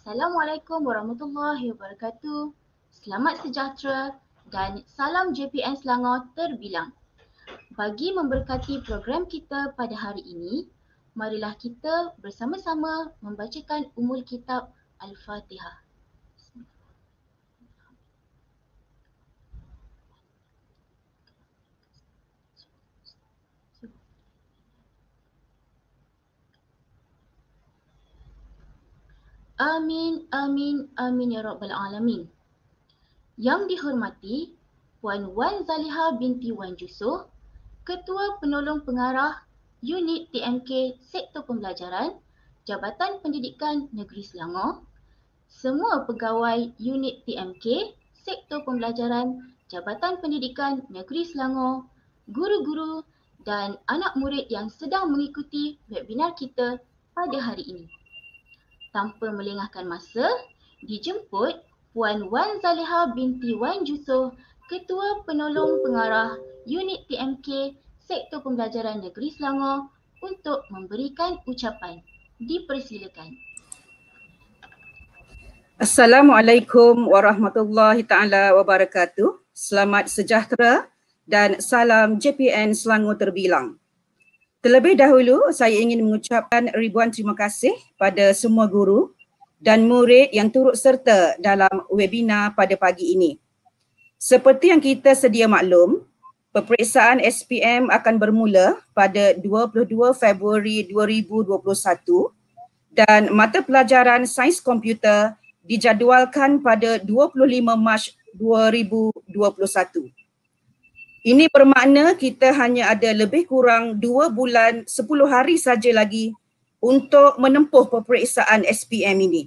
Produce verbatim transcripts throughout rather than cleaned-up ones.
Assalamualaikum warahmatullahi wabarakatuh. Selamat sejahtera dan salam J P N Selangor terbilang. Bagi memberkati program kita pada hari ini, marilah kita bersama-sama membacakan Ummul Kitab Al-Fatihah. Amin, amin, amin ya Rabbal Alamin. Yang dihormati Puan Wan Zaliha binti Wan Jusoh, Ketua Penolong Pengarah Unit T M K Sektor Pembelajaran Jabatan Pendidikan Negeri Selangor, semua pegawai Unit T M K Sektor Pembelajaran Jabatan Pendidikan Negeri Selangor, guru-guru dan anak murid yang sedang mengikuti webinar kita pada hari ini. Tanpa melengahkan masa, dijemput Puan Wan Zaliha binti Wan Jusoh, Ketua Penolong Pengarah Unit T M K Sektor Pembelajaran Negeri Selangor untuk memberikan ucapan. Dipersilakan. Assalamualaikum warahmatullahi taala wabarakatuh. Selamat sejahtera dan salam J P N Selangor terbilang. Terlebih dahulu, saya ingin mengucapkan ribuan terima kasih pada semua guru dan murid yang turut serta dalam webinar pada pagi ini. Seperti yang kita sedia maklum, peperiksaan S P M akan bermula pada dua puluh dua Februari dua ribu dua puluh satu dan mata pelajaran Sains Komputer dijadualkan pada dua puluh lima Mac dua ribu dua puluh satu. Ini bermakna kita hanya ada lebih kurang dua bulan sepuluh hari saja lagi untuk menempuh peperiksaan S P M ini.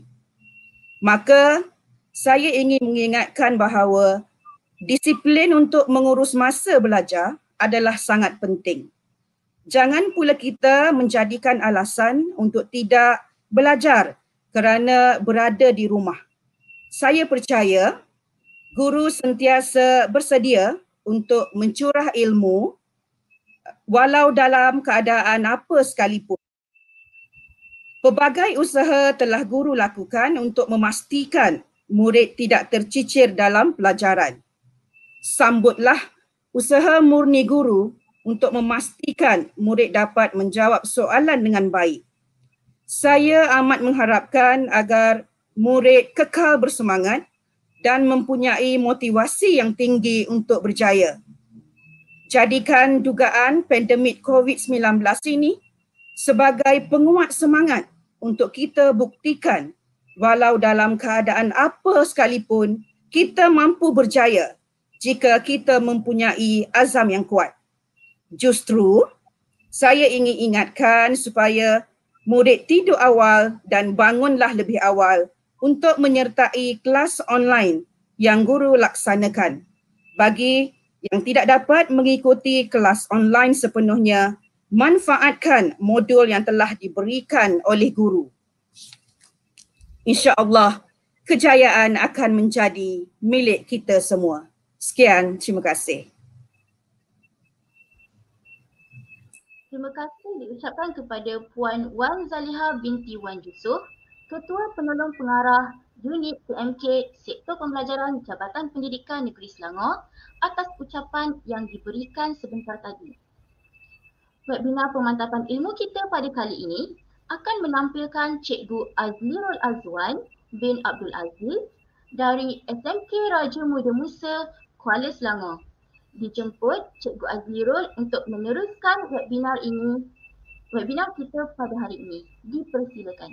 Maka saya ingin mengingatkan bahawa disiplin untuk mengurus masa belajar adalah sangat penting. Jangan pula kita menjadikan alasan untuk tidak belajar kerana berada di rumah. Saya percaya guru sentiasa bersedia untuk mencurah ilmu walau dalam keadaan apa sekalipun. Pelbagai usaha telah guru lakukan untuk memastikan murid tidak tercicir dalam pelajaran. Sambutlah usaha murni guru untuk memastikan murid dapat menjawab soalan dengan baik. Saya amat mengharapkan agar murid kekal bersemangat dan mempunyai motivasi yang tinggi untuk berjaya. Jadikan dugaan pandemik COVID sembilan belas ini sebagai penguat semangat untuk kita buktikan walau dalam keadaan apa sekalipun kita mampu berjaya jika kita mempunyai azam yang kuat. Justru, saya ingin ingatkan supaya murid tidur awal dan bangunlah lebih awal untuk menyertai kelas online yang guru laksanakan. Bagi yang tidak dapat mengikuti kelas online sepenuhnya, manfaatkan modul yang telah diberikan oleh guru. InsyaAllah, kejayaan akan menjadi milik kita semua. Sekian, terima kasih. Terima kasih diucapkan kepada Puan Wan Zaliha binti Wan Jusoh, Ketua Penolong Pengarah Unit T M K Sektor Pembelajaran Jabatan Pendidikan Negeri Selangor atas ucapan yang diberikan sebentar tadi. Webinar pemantapan ilmu kita pada kali ini akan menampilkan Cikgu Azlirul Azwan bin Abdul Aziz dari S M K Raja Muda Musa, Kuala Selangor. Dijemput Cikgu Azlirul untuk meneruskan webinar ini, webinar kita pada hari ini. Dipersilakan.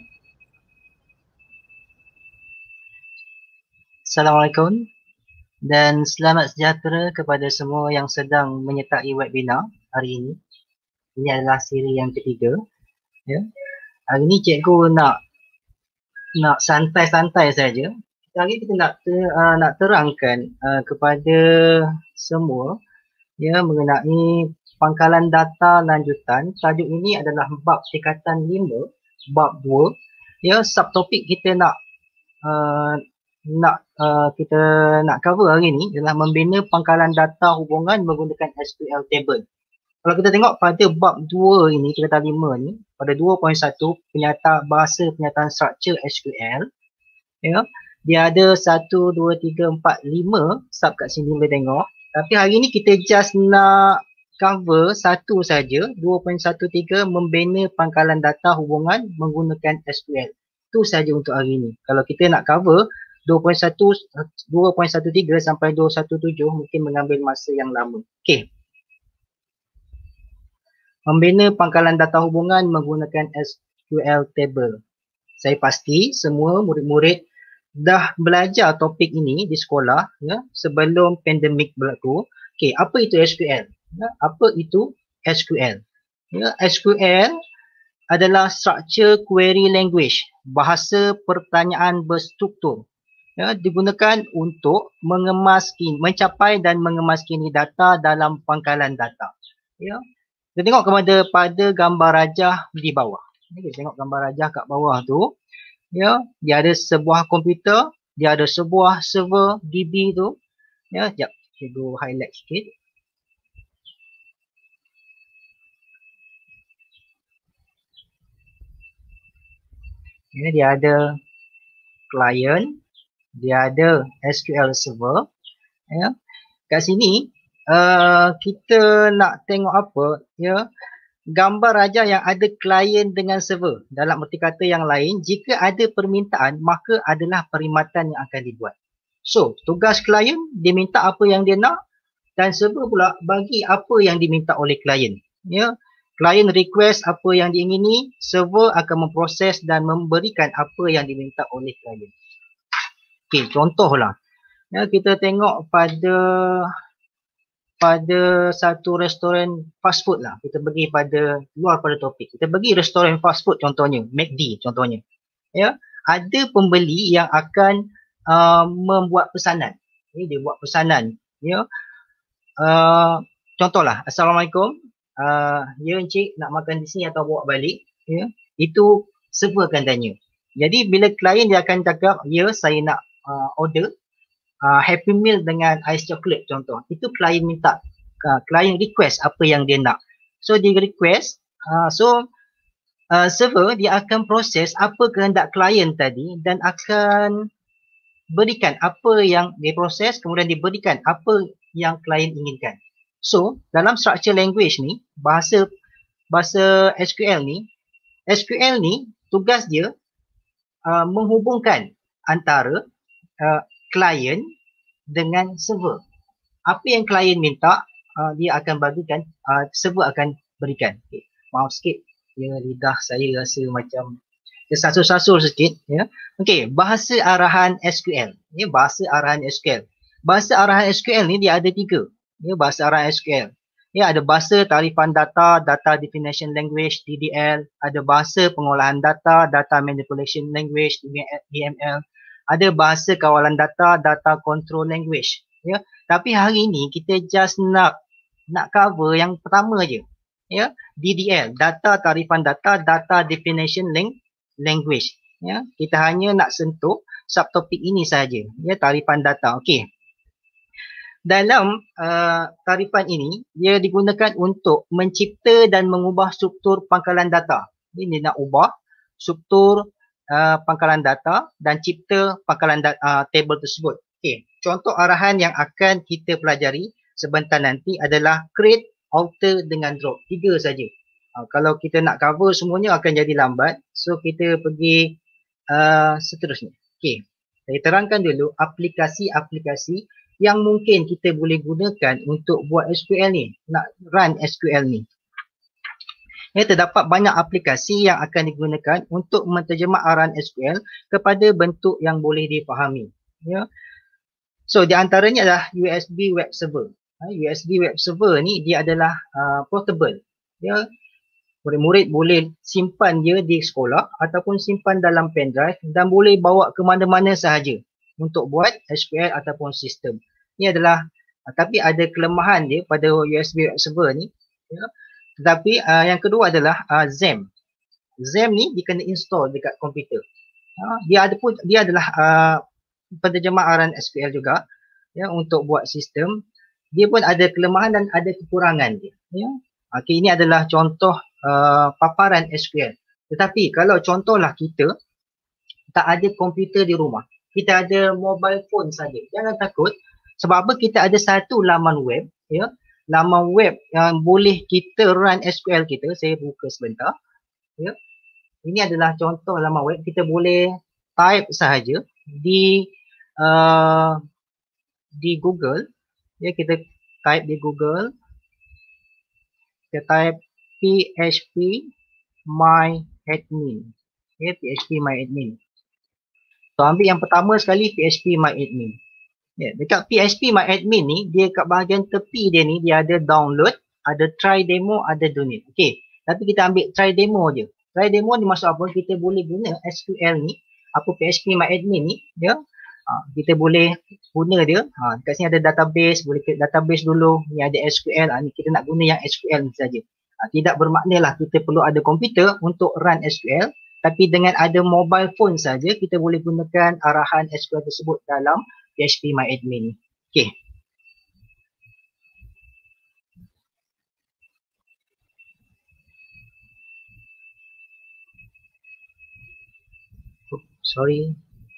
Assalamualaikum dan selamat sejahtera kepada semua yang sedang menyertai webinar hari ini. Ini adalah siri yang ketiga. Ya. Hari ini cikgu nak nak santai-santai saja. Hari kita nak ter, uh, nak terangkan uh, kepada semua ya mengenai pangkalan data lanjutan. Tajuk ini adalah bab tingkatan lima, bab dua. Ya, subtopik kita nak uh, nak uh, kita nak cover hari ini adalah membina pangkalan data hubungan menggunakan S Q L table. Kalau kita tengok pada bab dua ini, tingkatan lima ni, pada dua titik satu penyata bahasa penyataan struktur S Q L, Ya, dia ada satu, dua, tiga, empat, lima sub kat sini boleh tengok. Tapi hari ni kita just nak cover satu saja, dua titik satu tiga membina pangkalan data hubungan menggunakan S Q L. Itu saja untuk hari ni. Kalau kita nak cover dua titik satu, dua titik satu tiga sampai dua titik satu tujuh mungkin mengambil masa yang lama. Okey. Membina pangkalan data hubungan menggunakan S Q L table. Saya pasti semua murid-murid dah belajar topik ini di sekolah ya, sebelum pandemik berlaku. Okey, apa itu S Q L? Ya, apa itu S Q L? Ya, S Q L adalah structure query language, bahasa pertanyaan berstruktur. Ya, digunakan untuk mengemas kini, mencapai dan mengemas kini data dalam pangkalan data. Ya. Kita tengok kepada pada gambar rajah di bawah. Kita tengok gambar rajah kat bawah tu. Ya, dia ada sebuah komputer, dia ada sebuah server D B tu. Ya, jap, saya go highlight sikit. Ya, dia ada client, dia ada S Q L server. Ya. Kat sini uh, kita nak tengok apa? Ya, gambar rajah yang ada klien dengan server. Dalam erti kata yang lain, jika ada permintaan, maka adalah perkhidmatan yang akan dibuat. So, tugas klien, dia minta apa yang dia nak dan server pula bagi apa yang diminta oleh klien. Ya, klien request apa yang diingini, server akan memproses dan memberikan apa yang diminta oleh klien. Okey, contohlah. Ya, kita tengok pada pada satu restoran fast food lah. Kita pergi pada luar pada topik. Kita pergi restoran fast food contohnya, McD contohnya. Ya, ada pembeli yang akan uh, membuat pesanan. Ya, dia buat pesanan. Ya. Uh, contohlah, Assalamualaikum. Uh, ya encik nak makan di sini atau bawa balik. Ya. Itu server akan tanya. Jadi bila klien dia akan cakap, ya saya nak uh, order Uh, Happy Meal dengan ais coklat contoh. Itu klien minta, uh, klien request apa yang dia nak. So dia request, uh, so uh, server dia akan proses apa kehendak klien tadi dan akan berikan apa yang dia proses, kemudian diberikan apa yang klien inginkan. So dalam structure language ni, bahasa bahasa S Q L ni, S Q L ni tugas dia uh, menghubungkan antara uh, klien dengan server. Apa yang klien minta, uh, dia akan bagikan, uh, server akan berikan. Okay. Maaf sikit, ya, lidah saya rasa macam tersasul-sasul sikit. Ya. Okey, bahasa arahan S Q L. Ya, bahasa arahan S Q L. Bahasa arahan S Q L ni dia ada tiga. Ya, bahasa arahan S Q L. Ya, ada bahasa tarifan data, data definition language, D D L. Ada bahasa pengolahan data, data manipulation language, D M L. Ada bahasa kawalan data, data control language. Ya, tapi hari ini kita just nak nak cover yang pertama je. Ya, D D L, data tarifan data, data definition language. Ya, kita hanya nak sentuh subtopik ini saja. Ya, tarifan data. Okey. Dalam uh, tarifan ini, dia digunakan untuk mencipta dan mengubah struktur pangkalan data. Ini nak ubah struktur Uh, pangkalan data dan cipta pangkalan data, uh, table tersebut. Okay. Contoh arahan yang akan kita pelajari sebentar nanti adalah create, alter dengan drop. Tiga saja. Uh, kalau kita nak cover semuanya akan jadi lambat. So kita pergi uh, seterusnya. Okay. Saya terangkan dulu aplikasi-aplikasi yang mungkin kita boleh gunakan untuk buat S Q L ni. Nak run S Q L ni. Ya, terdapat banyak aplikasi yang akan digunakan untuk menterjemah arahan S Q L kepada bentuk yang boleh dipahami. Ya. So, di antaranya adalah U S B web server. U S B web server ni dia adalah uh, portable. Ya. Murid-murid boleh simpan dia di sekolah ataupun simpan dalam pendrive dan boleh bawa ke mana-mana sahaja untuk buat S Q L ataupun sistem. Ini adalah, uh, tapi ada kelemahan dia pada U S B web server ni. Ya. Tetapi uh, yang kedua adalah uh, XAMPP. XAMPP ni dia kena install dekat komputer. Uh, dia ada pun dia adalah uh, penterjemah arahan S Q L juga ya untuk buat sistem. Dia pun ada kelemahan dan ada kekurangan dia. Ya. Okey, ini adalah contoh uh, paparan S Q L. Tetapi kalau contohlah kita tak ada komputer di rumah. kita ada mobile phone saja. Jangan takut. Sebab apa? Kita ada satu laman web, ya. Laman web yang boleh kita run S Q L kita. Saya buka sebentar. Ya. Ini adalah contoh laman web. Kita boleh type sahaja di uh, di Google. Ya, kita type di Google. Kita type P H P my admin. Ya, P H P my admin. So, ambil yang pertama sekali P H P my admin. Ya, dekat P H P my admin ni, dia kat bahagian tepi dia ni, dia ada download, ada try demo, ada donate. Okey, tapi kita ambil try demo je. Try demo ni maksud apa? Kita boleh guna S Q L ni, apa P H P my admin ni, ya. Ha, kita boleh guna dia. Ha, dekat sini ada database, boleh klik database dulu. Ni ada S Q L, ha, ni kita nak guna yang S Q L ni saja. Ha, tidak bermakna lah kita perlu ada komputer untuk run S Q L. Tapi dengan ada mobile phone saja, kita boleh gunakan arahan S Q L tersebut dalam P H P my admin. Okey. Oh, sorry.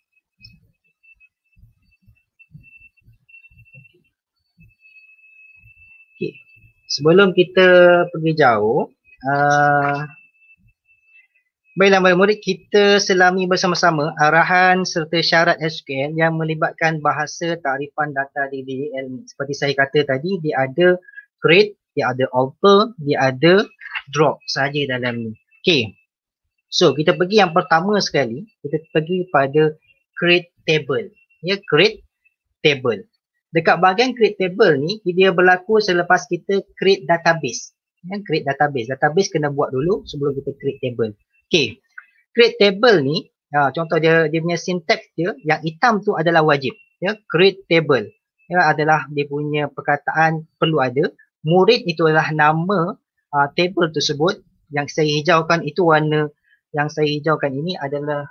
Okey. Sebelum kita pergi jauh, uh, baiklah murid-murid, kita selami bersama-sama arahan serta syarat S Q L yang melibatkan bahasa takrifan data di D L. Seperti saya kata tadi, dia ada create, dia ada alter, dia ada drop saja dalam ni. Okey. So, kita pergi yang pertama sekali, kita pergi pada create table. Ya, create table. Dekat bahagian create table ni, dia berlaku selepas kita create database. Ya, create database. Database kena buat dulu sebelum kita create table. Okay, create table ni, ha, contoh dia dia punya syntax dia, yang hitam tu adalah wajib. Ya, create table. Ya, adalah dia punya perkataan perlu ada. Murid itu adalah nama uh, table tersebut. Yang saya hijaukan itu warna, yang saya hijaukan ini adalah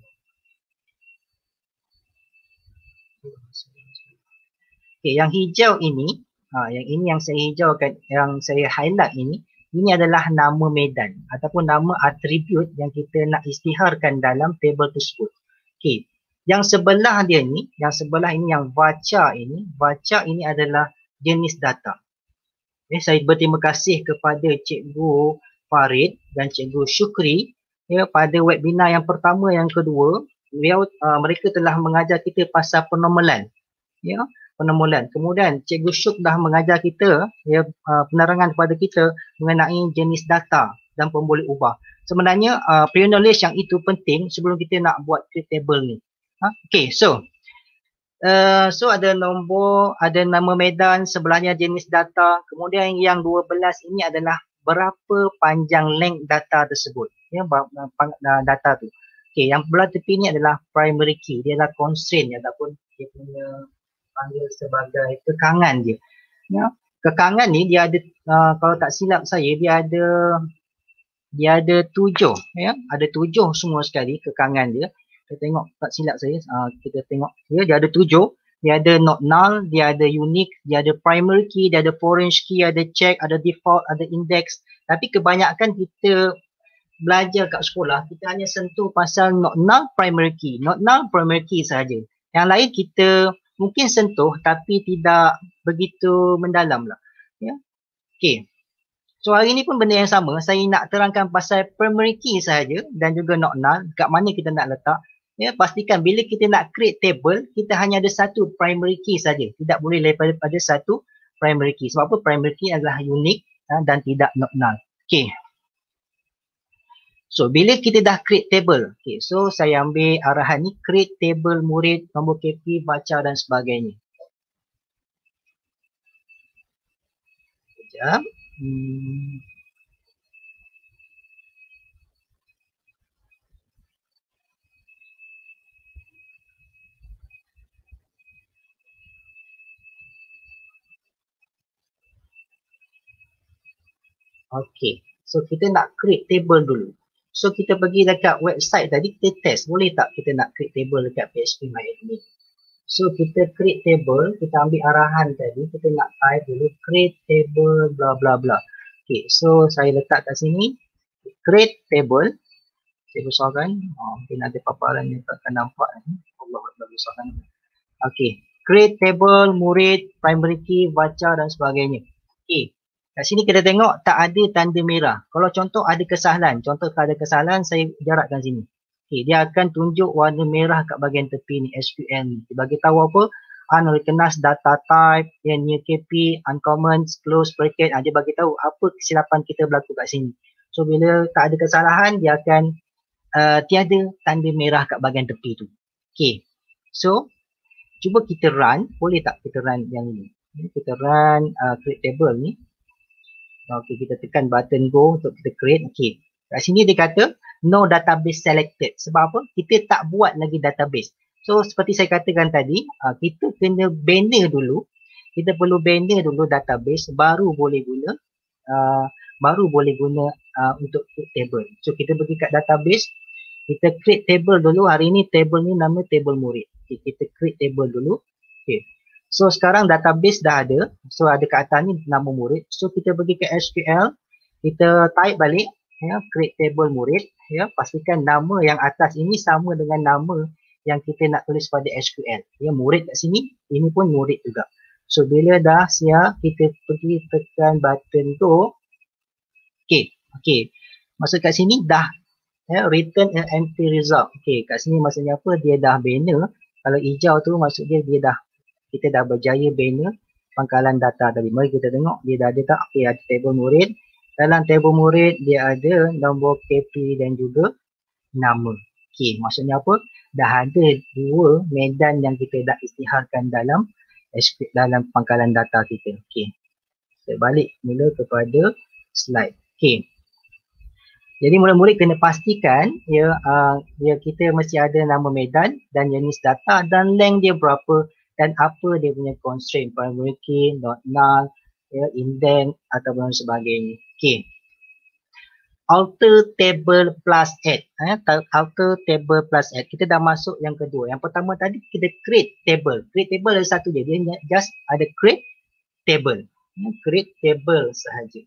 okay, yang hijau ini, ha, yang ini yang saya hijaukan, yang saya highlight ini, ini adalah nama medan ataupun nama atribut yang kita nak isytiharkan dalam table tersebut. Okey. Yang sebelah dia ni, yang sebelah ini yang baca ini, baca ini adalah jenis data. Okay, saya berterima kasih kepada Cikgu Farid dan Cikgu Syukri, ya, pada webinar yang pertama, yang kedua, beliau uh, mereka telah mengajar kita pasal penormalan. Ya. Penormalan. Kemudian Cikgu Syuk dah mengajar kita, ya, uh, penerangan kepada kita mengenai jenis data dan pun boleh ubah. Sebenarnya uh, pre-knowledge yang itu penting sebelum kita nak buat create table ni. Ha? Okay, so uh, so ada nombor, ada nama medan, sebelahnya jenis data. Kemudian yang dua belas ini adalah berapa panjang length data tersebut. Ya, data tu. Okay, yang belah tepi ni adalah primary key. Dia adalah constraint ataupun dia punya panggil sebagai kekangan dia. Ya, kekangan ni dia ada, uh, kalau tak silap saya, dia ada dia ada tujuh, ya, ada tujuh semua sekali kekangan dia. Kita tengok, tak silap saya, uh, kita tengok, ya, dia ada tujuh. Dia ada not null, dia ada unique, dia ada primary key, dia ada foreign key, ada check, ada default, ada index. Tapi kebanyakan kita belajar kat sekolah, kita hanya sentuh pasal not null, primary key, not null, primary key sahaja. Yang lain kita mungkin sentuh tapi tidak begitu mendalam lah. Ya. Okay. So hari ni pun benda yang sama. Saya nak terangkan pasal primary key sahaja dan juga not null. Kat mana kita nak letak. Ya, pastikan bila kita nak create table, kita hanya ada satu primary key saja. Tidak boleh lebih daripada satu primary key. Sebab apa? Primary key adalah unique dan tidak not null. Okay. So, bila kita dah create table, okay, so saya ambil arahan ni, create table murid, nombor K P, baca dan sebagainya. Sekejap. Hmm. Okay, so kita nak create table dulu. So kita pergi dekat website tadi, kita test, boleh tak kita nak create table dekat P H P my admin. So kita create table, kita ambil arahan tadi, kita nak type dulu create table bla bla bla. Okay, so saya letak kat sini, create table. Saya besarkan, oh, mungkin ada paparan yang tak akan nampak ni. Allah Allah. soalan. Okey. Create table, murid, primary key, baca dan sebagainya. Okey. Kat sini kita tengok tak ada tanda merah. Kalau contoh ada kesalahan, contoh tak ada kesalahan, saya jarakkan sini. Okey, dia akan tunjuk warna merah kat bahagian tepi ni, S Q L ni. Dia bagi tahu apa? Unrecognized data type, yang near K P, uncommon, close bracket. Ha, dia bagi tahu apa kesilapan kita berlaku kat sini. So bila tak ada kesalahan, dia akan uh, tiada tanda merah kat bahagian tepi tu. Okey. So cuba kita run, boleh tak kita run yang ni? Kita run uh, create table ni. Okey, kita tekan button go untuk kita create. Okey. Kat sini dia kata no database selected. Sebab apa? Kita tak buat lagi database. So seperti saya katakan tadi, uh, kita kena banner dulu. Kita perlu banner dulu database baru boleh guna uh, baru boleh guna uh, untuk create table. So kita pergi kat database, kita create table dulu. Hari ni table ni nama table murid. Okay, kita create table dulu. Okay. So sekarang database dah ada. So ada kat atas ni nama murid. So kita pergi ke S Q L. Kita type balik. Ya, create table murid. Ya, pastikan nama yang atas ini sama dengan nama yang kita nak tulis pada S Q L. Ya, murid kat sini. Ini pun murid juga. So bila dah siap, kita pergi tekan button tu. Okay. Okay. Maksud kat sini dah. Ya, return an empty result. Okay. Kat sini maksudnya apa? Dia dah banner. Kalau hijau tu maksud dia dia dah kita dah berjaya banner pangkalan data tadi. Mari kita tengok dia dah ada tak? Okey, ada table murid. Dalam table murid dia ada nombor K P dan juga nama. Okey, maksudnya apa? Dah ada dua medan yang kita dah isytiharkan dalam S Q L dalam pangkalan data kita. Okey. Saya balik mula kepada slide. Okey. Jadi murid-murid kena pastikan ya uh, ya kita mesti ada nama medan dan jenis data dan length dia berapa dan apa dia punya constraint, primary key, not null, ya, indent ataupun sebagainya. Okey. Alter table plus add. Eh, alter table plus add. Kita dah masuk yang kedua. Yang pertama tadi kita create table. Create table ada satu je. Dia just ada create table. Eh, create table sahaja.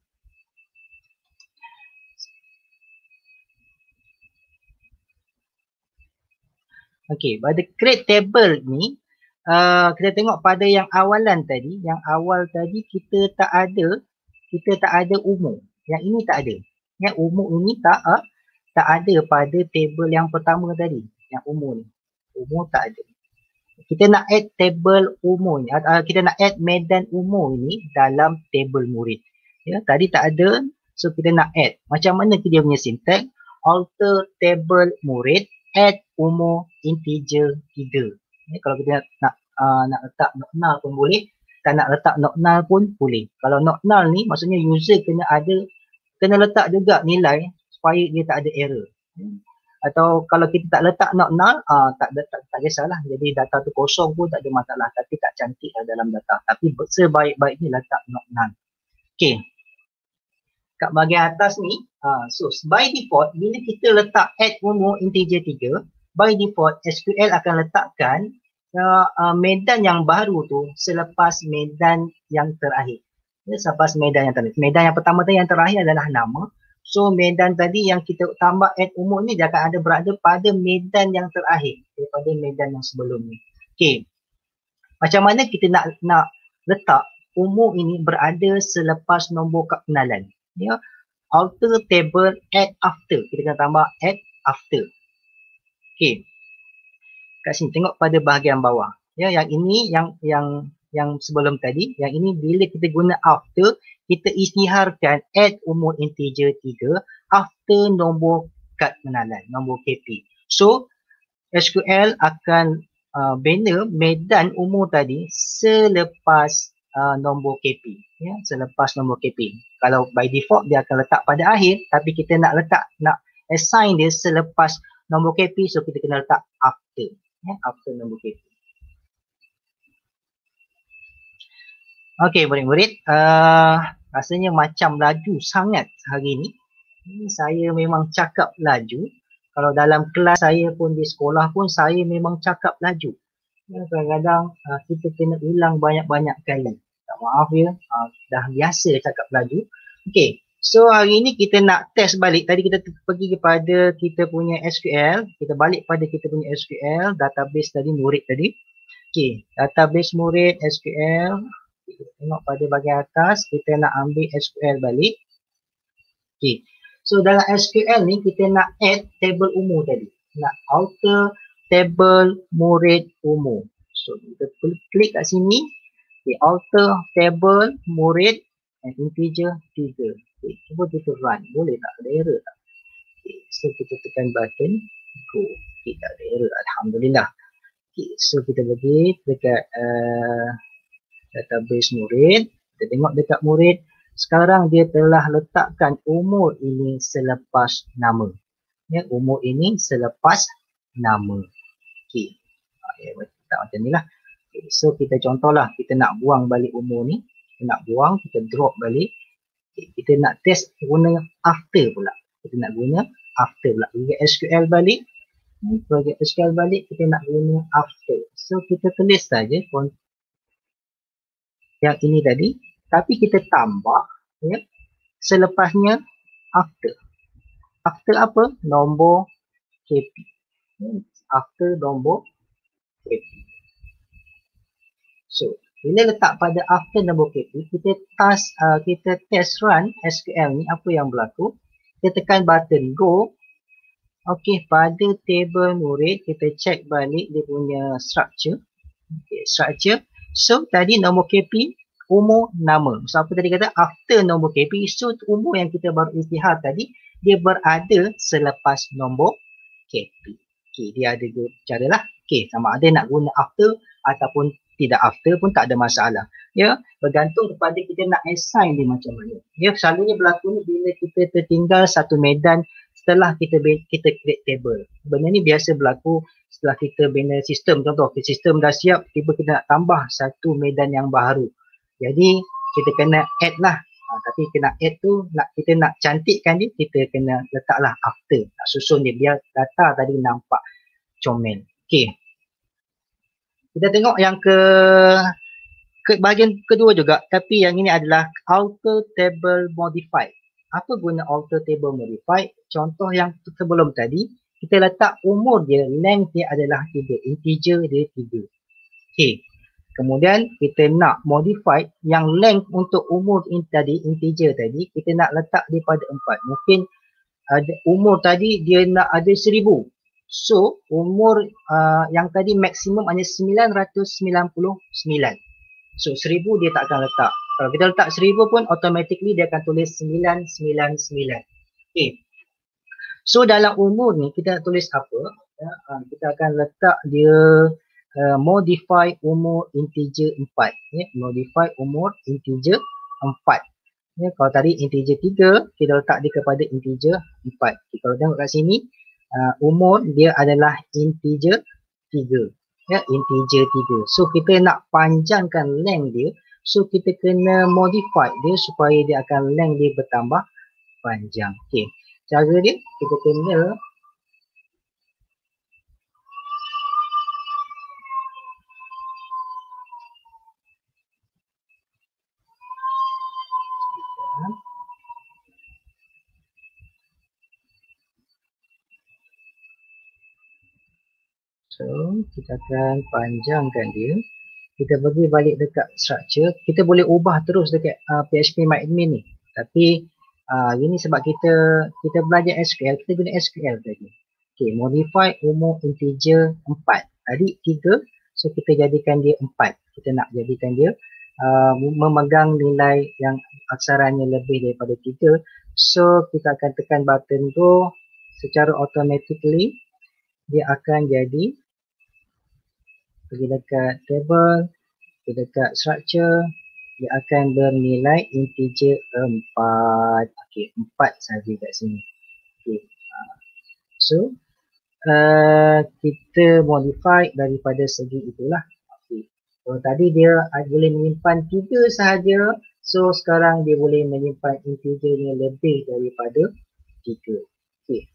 Okey, pada create table ni Uh, kita tengok pada yang awalan tadi, yang awal tadi kita tak ada, kita tak ada umur. Yang ini tak ada. Yang umur ini tak uh, tak ada pada table yang pertama tadi, yang umur ni. Umur tak ada. Kita nak add table umur ni, uh, kita nak add medan umur ni dalam table murid. Ya, tadi tak ada, so kita nak add. Macam mana dia punya syntax? Alter table murid, add umur integer tiga. Ya, kalau kita nak uh, nak letak not null pun boleh, tak nak letak not null pun boleh. Kalau not null ni maksudnya user kena ada, kena letak juga nilai supaya dia tak ada error. Atau kalau kita tak letak not null, uh, tak, tak, tak kisahlah. Jadi data tu kosong pun tak ada masalah, tapi tak cantik lah dalam data. Tapi sebaik-baiknya letak not null. Okay. Kat bahagian atas ni, uh, so by default bila kita letak add umur integer tiga, by default S Q L akan letakkan uh, uh, medan yang baru tu selepas medan yang terakhir. Ya, selepas medan yang terakhir. Medan yang pertama tadi yang terakhir adalah nama. So medan tadi yang kita tambah add umur ni dia akan ada berada pada medan yang terakhir daripada medan yang sebelum ni. Okey. Macam mana kita nak nak letak umur ini berada selepas nombor kad pengenalan? Ya. Alter table add after. Kita kena tambah add after. Okey. Kat sini tengok pada bahagian bawah. Ya, yang ini yang yang yang sebelum tadi, yang ini bila kita guna after, kita isytiharkan add umur integer tiga after nombor kad pengenalan, nombor K P. So S Q L akan uh, banner medan umur tadi selepas uh, nombor K P, ya, selepas nombor K P. Kalau by default dia akan letak pada akhir, tapi kita nak letak nak assign dia selepas nombor K P, so kita kena letak after, ya, after nombor K P. Okey murid-murid, uh, rasanya macam laju sangat hari ni. Ini saya memang cakap laju. Kalau dalam kelas saya pun di sekolah pun saya memang cakap laju. Ya, kadang-kadang uh, kita kena ulang banyak-banyak kali. Tak maaf ya, uh, dah biasa cakap laju. Okey, So hari ni kita nak test balik. Tadi kita pergi kepada kita punya S Q L. Kita balik pada kita punya S Q L. Database tadi, murid tadi. Okay, database murid S Q L. Kita tengok pada bahagian atas. Kita nak ambil S Q L balik. Okay, so dalam S Q L ni kita nak add table umur tadi. Nak alter table murid umur. So kita klik kat sini. Okay, alter table murid and integer tiga. Okay, cuba kita run. Boleh tak? Ada error tak? Okay, so kita tekan button go. Okay, tak ada error. Alhamdulillah. Okay, so kita pergi dekat uh, database murid. Kita tengok dekat murid. Sekarang dia telah letakkan umur ini selepas nama. Ya, umur ini selepas nama. Okay. Ya, tak macam ni lah. Okay, so kita contohlah. Kita nak buang balik umur ni. Kita nak buang. Kita drop balik. Kita nak test guna after pula. Kita nak guna after pula. Bagi S Q L balik. Bagi S Q L balik kita nak guna after. So kita tulis saja yang ini tadi. Tapi kita tambah ya, selepasnya after. After apa? Nombor K P. After nombor K P. So bila letak pada after nombor K P, kita task, uh, kita test run S Q L ni, apa yang berlaku. Kita tekan button go. Okey, pada table murid, kita check balik dia punya structure. Okay, structure. So, tadi nombor K P, umur, nama. So, apa tadi kata? After nombor K P, so umur yang kita baru isytihar tadi, dia berada selepas nombor K P. Okey, dia ada dua cara lah. Okey, sama ada nak guna after ataupun tidak after pun tak ada masalah. Ya, bergantung kepada kita nak assign dia macam mana. Ya, selalunya berlaku ni bila kita tertinggal satu medan setelah kita kita create table. Benda ni biasa berlaku setelah kita bina sistem. Contoh, sistem dah siap, tiba kita nak tambah satu medan yang baru. Jadi kita kena add lah. Ha, tapi kena add tu, nak kita nak cantikkan dia, kita kena letaklah after. Nak susun dia biar data tadi nampak comel. Okey. Kita tengok yang ke, ke bahagian kedua juga, tapi yang ini adalah alter table modify. Apa guna alter table modify? Contoh yang sebelum tadi, kita letak umur dia, length dia adalah tiga, integer dia tiga. Okey. Kemudian kita nak modify yang length untuk umur in tadi, integer tadi, kita nak letak dia pada empat. Mungkin ada umur tadi dia nak ada seribu. So, umur uh, yang tadi maksimum hanya sembilan ratus sembilan puluh sembilan. So, seribu dia tak akan letak. Kalau kita letak seribu pun, automatically dia akan tulis sembilan sembilan sembilan. Okay. So, dalam umur ni, kita nak tulis apa? Ya, uh, kita akan letak dia uh, modify umur integer empat. Ya, modify umur integer empat. Ya, kalau tadi integer tiga, kita letak dia kepada integer empat. Okay, kalau tengok kat sini, Uh, umur dia adalah integer tiga. Ya, integer tiga. So kita nak panjangkan length dia. So kita kena modify dia supaya dia akan length dia bertambah panjang. Okey. Cara dia kita kena So, kita akan panjangkan dia. Kita pergi balik dekat structure. Kita boleh ubah terus dekat uh, P H P MyAdmin ni. Tapi, uh, ini sebab kita kita belajar S Q L, kita guna S Q L tadi. Okay, modify umur integer empat. Tadi tiga, so kita jadikan dia empat. Kita nak jadikan dia uh, memegang nilai yang aksaranya lebih daripada tiga. So, kita akan tekan button go. Secara automatically, dia akan jadi pergi dekat table, pergi dekat structure, dia akan bernilai integer empat. Okey, empat saja kat sini. Okey. So, uh, kita modify daripada segi itulah. Okey. So, tadi dia boleh menyimpan tiga sahaja. So, sekarang dia boleh menyimpan integernya lebih daripada tiga. Okey.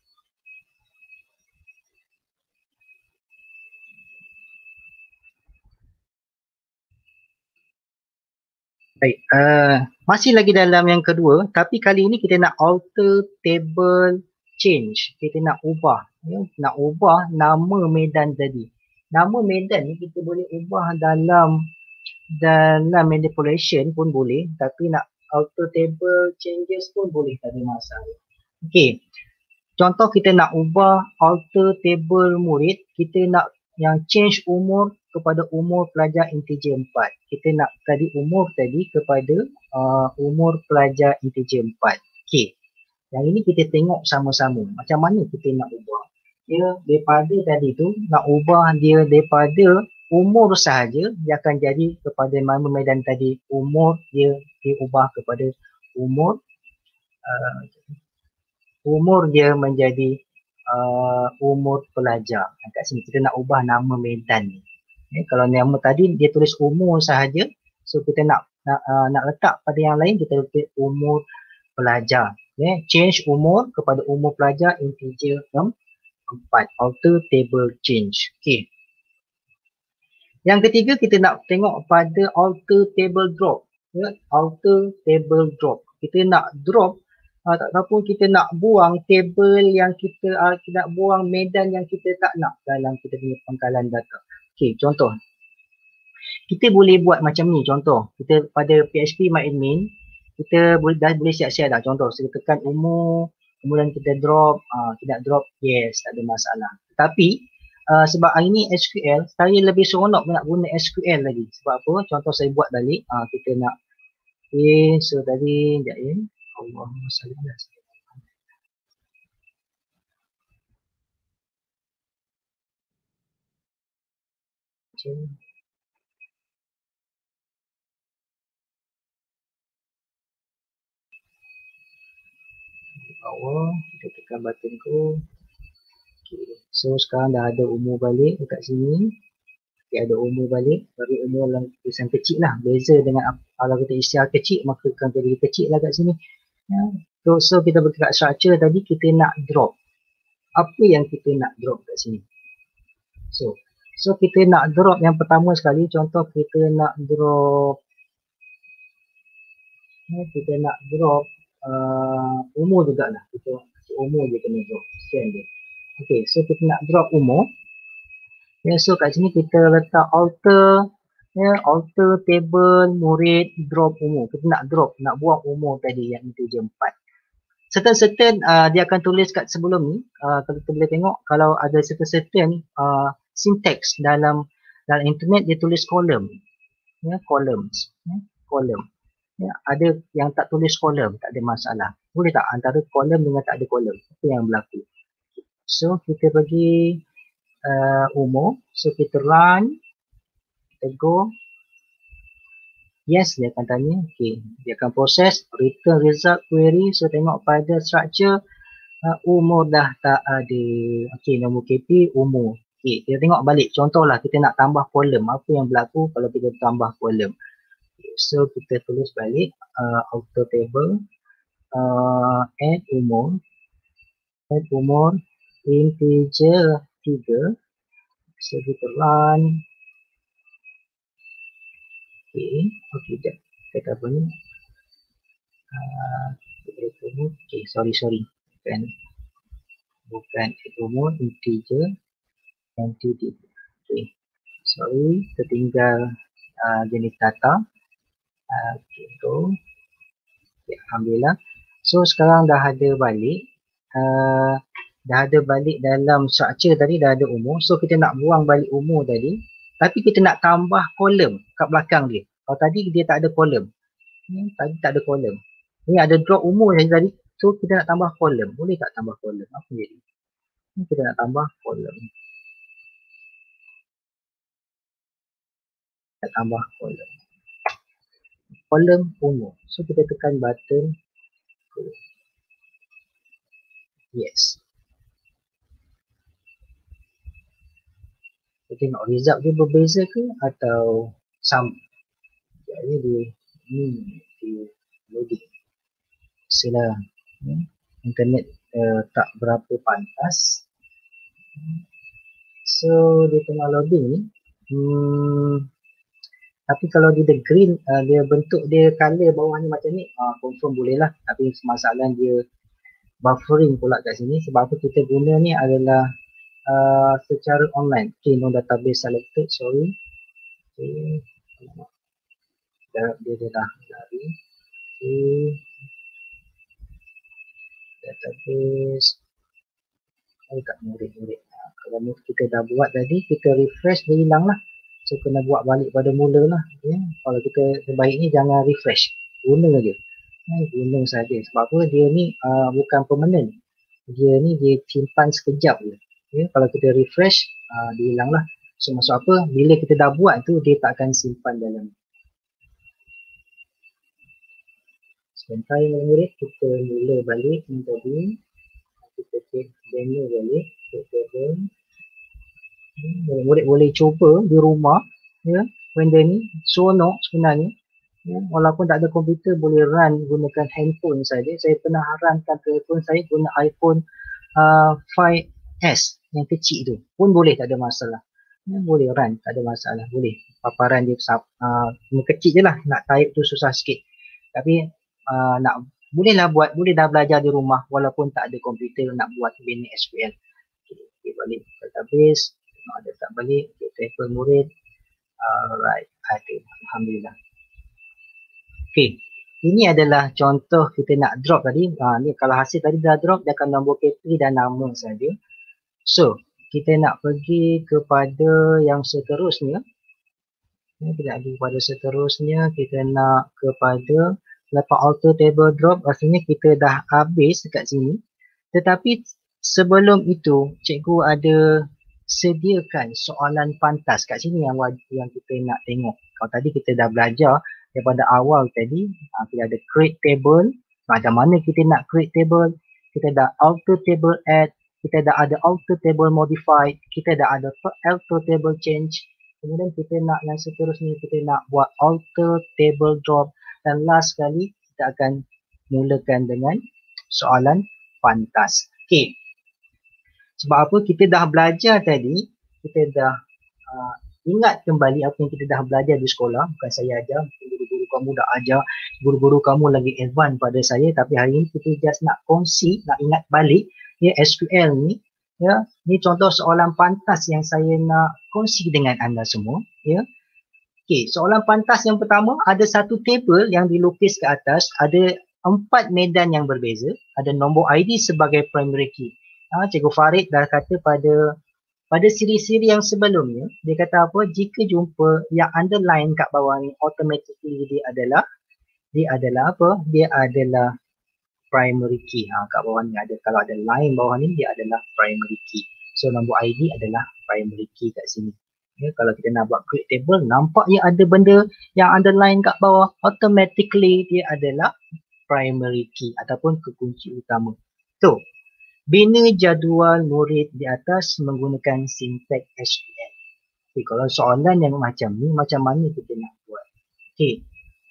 Baik, uh, masih lagi dalam yang kedua, tapi kali ini kita nak alter table change. Kita nak ubah, ya, nak ubah nama medan tadi. Nama medan ni kita boleh ubah dalam dalam manipulation pun boleh, tapi nak alter table changes pun boleh, tak ada masalah. Okey. Contoh kita nak ubah alter table murid, kita nak yang change umur kepada umur pelajar integer empat. Kita nak tadi umur tadi kepada uh, umur pelajar integer empat. Okey. Yang ini kita tengok sama-sama macam mana kita nak ubah. Dia daripada tadi tu nak ubah dia daripada umur sahaja, dia akan jadi kepada nama medan tadi umur, dia diubah kepada umur uh, umur dia menjadi uh, umur pelajar. Kat sini kita nak ubah nama medan ni. Okay, kalau nama tadi dia tulis umur sahaja, so kita nak nak, uh, nak letak pada yang lain, kita letak umur pelajar. Okay, change umur kepada umur pelajar integer empat, alter table change. Okay. Yang ketiga kita nak tengok pada alter table drop. Ya, alter table drop. Kita nak drop uh, ataupun kita nak buang table yang kita uh, kita nak buang medan yang kita tak nak dalam kita punya pangkalan data. Okey, contoh. Kita boleh buat macam ni, contoh. Kita pada P H P MyAdmin, kita boleh dah boleh siap-siap dah. Contoh, saya tekan umur, kemudian kita drop, uh, tidak drop, yes, tak ada masalah. Tapi uh, sebab hari ni S Q L, saya lebih seronok nak guna S Q L lagi. Sebab apa? Contoh saya buat balik, uh, kita nak, okay, so tadi, sekejap ya. Allahumma salli ala sayyidina. Bawah, kita tekan button ku. Okay. So sekarang dah ada umur balik dekat sini. Okay, ada umur balik, bagi umur yang tulisan kecil lah. Beza dengan kalau kita isyar kecil, maka akan jadi kecil lah kat sini. Ya. So, so kita bergerak structure tadi, kita nak drop. Apa yang kita nak drop kat sini? So, so kita nak drop yang pertama sekali, contoh kita nak drop, ya, kita nak drop uh, umur jugalah. Kita umur je kena drop. Sekian dia. Okay, so kita nak drop umur. Ya, so kat sini kita letak alter, ya, alter table murid drop umur. Kita nak drop, nak buang umur tadi yang integer empat. Certain-certain uh, dia akan tulis kat sebelum ni, uh, kalau kita boleh tengok, kalau ada certain-certain uh, syntax dalam dalam internet, dia tulis column, ya, columns, ya, column. Ya, ada yang tak tulis column, tak ada masalah. Boleh tak antara column dengan tak ada column? Apa yang berlaku? So kita bagi uh, umur, so kita run, kita go. Yes, dia akan tanya. Okay, dia akan proses return result query. So tengok pada structure, uh, umur dah tak ada. Okay, nombor K P umur. Okay, kita tengok balik. Contohlah kita nak tambah kolom. Apa yang berlaku kalau kita tambah kolom? Okay, so kita tulis balik uh, auto table, uh, add umur, add umur integer tiga. So kita run. Okay, okay, jap. Kata apa ni? Uh, okay, sorry, sorry. Bukan, bukan umur integer entity. Okay, sorry, tertinggal uh, jenis data. Uh, okay, go. Okay, alhamdulillah. So sekarang dah ada balik. Uh, dah ada balik dalam structure tadi, dah ada umur. So kita nak buang balik umur tadi. Tapi kita nak tambah kolom kat belakang dia. Kalau tadi dia tak ada kolom. Hmm, tadi tak ada kolom. Ni ada drop umur saja tadi. So kita nak tambah kolom. Boleh tak tambah kolom? Apa jadi? Ni kita nak tambah kolom. Kita tambah kolom. Kolom umur. So kita tekan button. Yes. Kita tengok result dia berbeza ke atau sama. Jadi dia ni dia loading. Sila hmm, internet uh, tak berapa pantas. So dia tengah loading ni. Hmm, Tapi kalau dia the green, uh, dia bentuk dia color bawah ni macam ni, uh, confirm boleh lah. Tapi masalah dia buffering pula kat sini. Sebab apa kita guna ni adalah uh, secara online. Okay, no database selected, sorry. Okay, dia, dia, dia dah lari. Okay, database. Oh, tak murid-murid. Uh, kalau kita dah buat tadi, kita refresh, dia hilang lah. So kena buat balik pada mula lah. Okay. Kalau kita sebaiknya jangan refresh, guna je. Eh, guna saja. Sebab apa dia ni uh, bukan permanent. Dia ni dia simpan sekejap je. Okay. Kalau kita refresh, uh, dia hilang lah. So maksud apa? Bila kita dah buat tu dia tak akan simpan dalam. Sebentar yang murid, kita mula balik ni tadi. Kita take demo balik. Take demo. Murid boleh cuba di rumah, ya, benda ni seronok sebenarnya, ya, walaupun tak ada komputer boleh run gunakan handphone saja. Saya pernah runkan telefon saya guna iPhone uh, five S yang kecil tu pun boleh, tak ada masalah, ya, boleh run, tak ada masalah, boleh. Paparan dia uh, kecil je lah, nak type tu susah sikit, tapi uh, nak boleh lah buat, boleh dah belajar di rumah walaupun tak ada komputer nak buat bina S Q L. Okay, okay, balik database. Ada tak balik, kita telefon murid. Alright, ada. Alhamdulillah. Okay, ini adalah contoh kita nak drop tadi. Ha, ni kalau hasil tadi dah drop, dia akan nombor Capri dan nama saja. So, kita nak pergi kepada yang seterusnya. Kita nak pergi kepada seterusnya. Kita nak kepada lepas auto table drop, rasanya kita dah habis dekat sini. Tetapi sebelum itu, cikgu ada sediakan soalan pantas kat sini yang yang kita nak tengok. Kalau tadi kita dah belajar daripada awal tadi, kita ada create table, macam mana kita nak create table, kita dah alter table add, kita dah ada alter table modify, kita dah ada alter table change, kemudian kita nak yang seterusnya kita nak buat alter table drop, dan last sekali kita akan mulakan dengan soalan pantas. Okey. Sebab apa? Kita dah belajar tadi, kita dah uh, ingat kembali apa yang kita dah belajar di sekolah. Bukan saya ajar, guru-guru kamu dah ajar, guru-guru kamu lagi advance pada saya, tapi hari ini kita just nak kongsi, nak ingat balik ya S Q L ni. Ya, ni contoh soalan pantas yang saya nak kongsi dengan anda semua, ya. Okey, soalan pantas yang pertama, ada satu table yang dilukis ke atas, ada empat medan yang berbeza, ada nombor I D sebagai primary key. Ha, Cikgu Farid dah kata pada pada siri-siri yang sebelumnya, dia kata apa, jika jumpa yang underline kat bawah ni, automatically dia adalah dia adalah apa? Dia adalah primary key. Ha, kat bawah ni ada, kalau ada line bawah ni, dia adalah primary key. So nombor I D adalah primary key kat sini. Ya, kalau kita nak buat create table, nampak yang ada benda yang underline kat bawah, automatically dia adalah primary key ataupun kekunci utama. Tu. Bina jadual murid di atas menggunakan sinteks S Q L. Okay, kalau soalan yang macam ni, macam mana kita nak buat? Okay.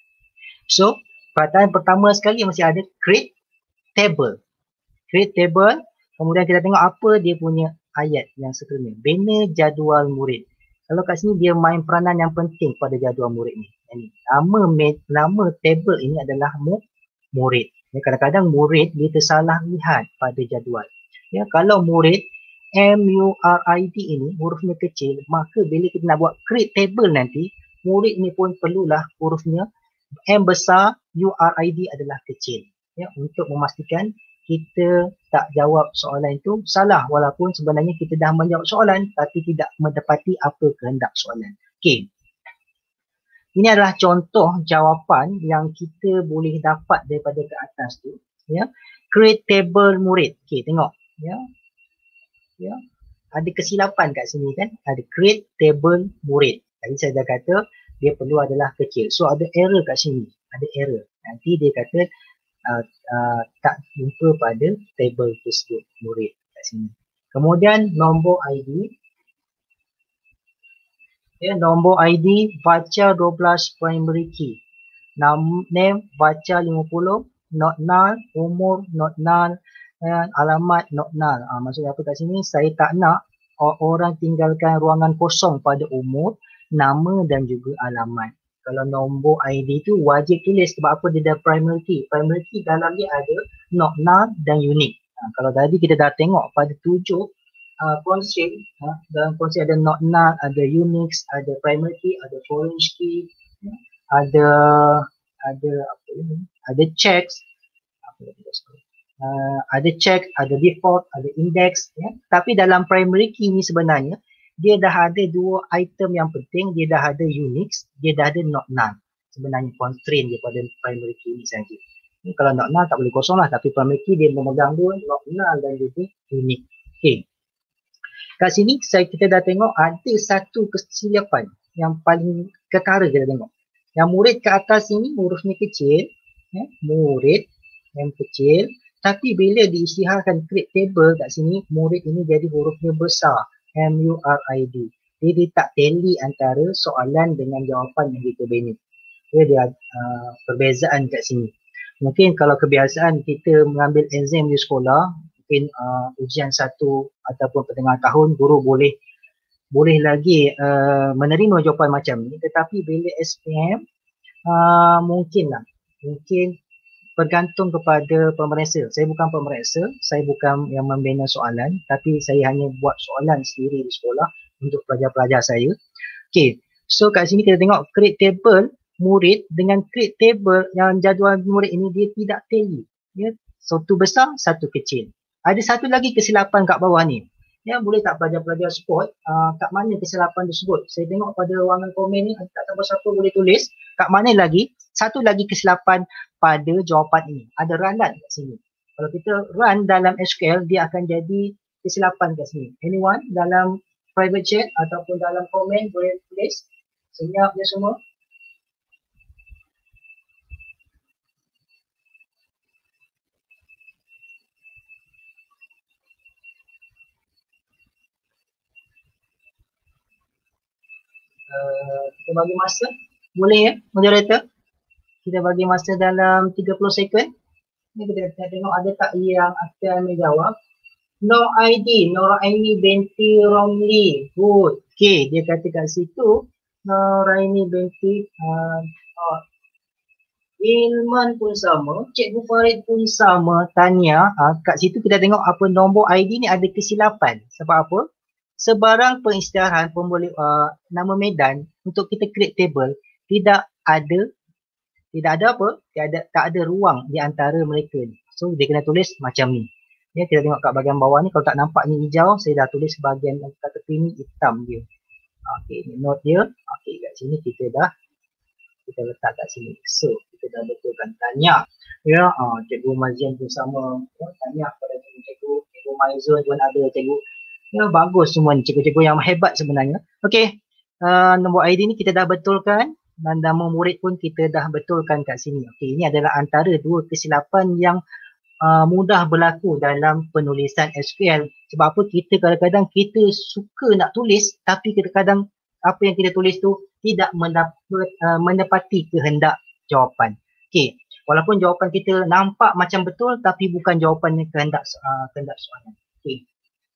So, perkataan pertama sekali mesti ada create table. Create table, kemudian kita tengok apa dia punya ayat yang seterusnya. Bina jadual murid. Kalau kat sini dia main peranan yang penting pada jadual murid ni. Ini. Nama, nama table ini adalah murid. Ya, kadang-kadang murid dia tersalah lihat pada jadual. Ya, kalau murid M U R I D ini hurufnya kecil, maka bila kita nak buat create table nanti, murid ni pun perlulah hurufnya M besar, U R I D adalah kecil. Ya, untuk memastikan kita tak jawab soalan itu salah, walaupun sebenarnya kita dah menjawab soalan tapi tidak mendapati apa kehendak soalan. Okey. Ini adalah contoh jawapan yang kita boleh dapat daripada ke atas tu, ya. Create table murid. Okey, tengok, ya. Ya. Ada kesilapan kat sini kan? Ada create table murid. Tadi saya dah kata dia perlu adalah kecil. So ada error kat sini, ada error. Nanti dia kata uh, uh, tak jumpa pada table tersebut murid kat sini. Kemudian nombor I D. Ya, nombor I D baca dua belas primary key. Nam, name baca lima puluh, not null, umur not null, dan alamat not null. Ha, maksudnya apa kat sini? Saya tak nak orang tinggalkan ruangan kosong pada umur, nama dan juga alamat. Kalau nombor I D tu wajib tulis sebab apa dia dah primary key. Primary key dalam dia ada not, null dan unique. Ha, kalau tadi kita dah tengok pada tujuh uh, constraint, ha, dalam constraint ada not, null, ada unique, ada primary key, ada foreign key, ha, ada ada apa ini? Ada checks, apa lagi uh, ada check, ada default, ada index, ya. Tapi dalam primary key ni sebenarnya dia dah ada dua item yang penting, dia dah ada unique, dia dah ada not, null. Sebenarnya constraint dia pada primary key ni saja. Ni kalau not, null tak boleh kosong lah, tapi primary key dia memegang dua, not, null dan juga unique. Okay. Kat sini saya kita dah tengok ada satu kesilapan yang paling ketara kita tengok. Yang murid ke atas ini huruf ni kecil, ya, murid yang kecil, tapi bila diisytiharkan create table kat sini, murid ini jadi hurufnya besar. M U R I D. Dia, dia tak tally antara soalan dengan jawapan yang kita bina. Dia ada uh, perbezaan kat sini. Mungkin kalau kebiasaan kita mengambil exam di sekolah, mungkin uh, ujian satu ataupun pertengahan tahun, guru boleh boleh lagi uh, menerima jawapan macam ni. Tetapi bila S P M, uh, mungkinlah. Mungkin bergantung kepada pemeriksa. Saya bukan pemeriksa, saya bukan yang membina soalan, tapi saya hanya buat soalan sendiri di sekolah untuk pelajar-pelajar saya. Okay, so kat sini kita tengok create table murid dengan create table yang jadual murid ini dia tidak tally. Ya, satu besar, satu kecil. Ada satu lagi kesilapan kat bawah ni. Ya, boleh tak pelajar-pelajar spot uh, kat mana kesilapan tersebut? Saya tengok pada ruangan komen ni, tak tahu siapa boleh tulis kat mana lagi. Satu lagi kesilapan pada jawapan ini. Ada rundan kat sini. Kalau kita run dalam S Q L, dia akan jadi kesilapan kat sini. Anyone dalam private chat ataupun dalam komen boleh tulis. Senyap je semua. Uh, kita bagi masa. Boleh ya, moderator? Kita bagi masa dalam tiga puluh second. Ni kita, kita tengok ada tak yang akan menjawab. No I D, Noraini binti Romli. Good. Okay, dia kata kat situ Noraini binti uh, uh, Ilman pun sama, Cikgu Farid pun sama, Tanya. Uh, kat situ kita tengok apa nombor I D ni ada kesilapan. Sebab apa? Sebarang pengisytiharan pemboleh uh, nama medan untuk kita create table tidak ada Tidak ada apa? Tidak ada, tak ada ruang di antara mereka ni. So, dia kena tulis macam ni. Ya, kita tengok kat bahagian bawah ni. Kalau tak nampak ni hijau, saya dah tulis bahagian kat tepi ni hitam dia. Okey, ni note dia. Okey, kat sini kita dah kita letak kat sini. So, kita dah betulkan tanya. Ya, uh, Cikgu Mazian pun sama. Ya, tanya kepada cikgu. Cikgu Maizul pun ada cikgu. Ya, bagus semua ni. Cikgu-cikgu yang hebat sebenarnya. Okey, uh, nombor I D ni kita dah betulkan. Dan nama murid pun kita dah betulkan kat sini. Okey, ini adalah antara dua kesilapan yang uh, mudah berlaku dalam penulisan S Q L. Sebab apa? Kita kadang-kadang kita suka nak tulis tapi kadang-kadang apa yang kita tulis tu tidak mendapat, uh, menepati kehendak jawapan. Okey, walaupun jawapan kita nampak macam betul tapi bukan jawapan yang kehendak uh, kehendak soalan. Okey.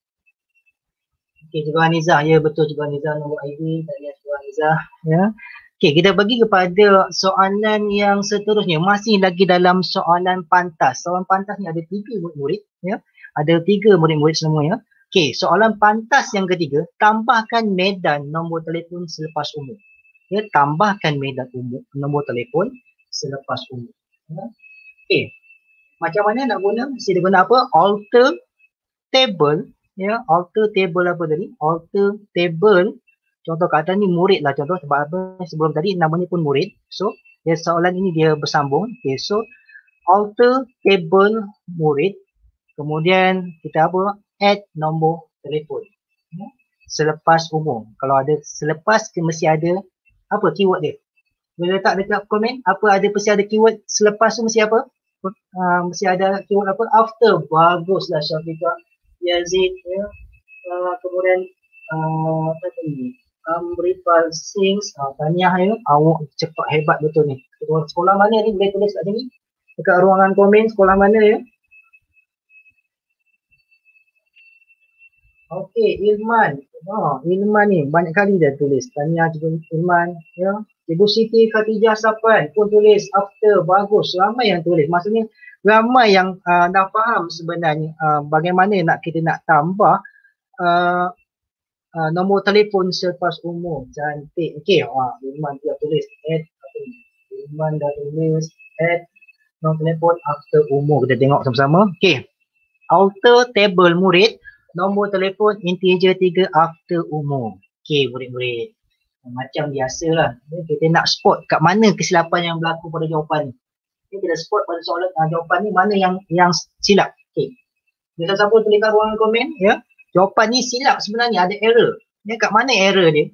Okey, Cikgu Hanizah. Ya, betul Cikgu Hanizah nombor I D. Tanya Cikgu Hanizah. Ya. Okey, kita pergi kepada soalan yang seterusnya. Masih lagi dalam soalan pantas. Soalan pantas ni ada tiga murid-murid. Ya. Ada tiga murid-murid semuanya. Okey, soalan pantas yang ketiga. Tambahkan medan nombor telefon selepas umur. Ya, tambahkan medan umur, nombor telefon selepas umur. Ya. Okey, macam mana nak guna? Mesti dia guna apa? Alter table. Ya, alter table apa tadi? Alter table. Contoh kat atas ni murid lah contoh sebab apa sebelum tadi namanya pun murid. So dia soalan ini dia bersambung. Okay, so alter table murid. Kemudian kita apa? Add nombor telefon. Ya. Selepas umur. Kalau ada selepas mesti ada apa keyword dia. Boleh letak dekat komen apa ada mesti ada keyword selepas tu mesti apa? Uh, mesti ada keyword apa? After. Baguslah Syafiqah. Yazid ya. Uh, kemudian uh, apa tadi? Amrifal Sings, uh, tanya ya, awak cepat hebat betul ni. Sekolah mana ni boleh tulis kat sini? Dekat ruangan komen sekolah mana ya? Okey, Ilman. Oh, Ilman ni banyak kali dah tulis. Tanya Cikgu Ilman ya. Cikgu Siti Khatijah Sapan pun tulis after, bagus. Ramai yang tulis. Maksudnya ramai yang uh, dah faham sebenarnya uh, bagaimana nak kita nak tambah uh, uh, nombor telefon selepas umur. Cantik. Okey, wah, Iman dia tulis add, Iman dah tulis add nombor telefon after umur. Kita tengok sama-sama. Okey. Alter table murid, nombor telefon integer tiga after umur. Okey, murid-murid. Macam biasalah, kita nak spot kat mana kesilapan yang berlaku pada jawapan ni. Okay, kita spot pada soalan uh, jawapan ni mana yang yang silap. Okey. Bila siapa tuliskan ruangan komen, ya. Jawapan ni silap sebenarnya, ada error. Ya, kat mana error dia?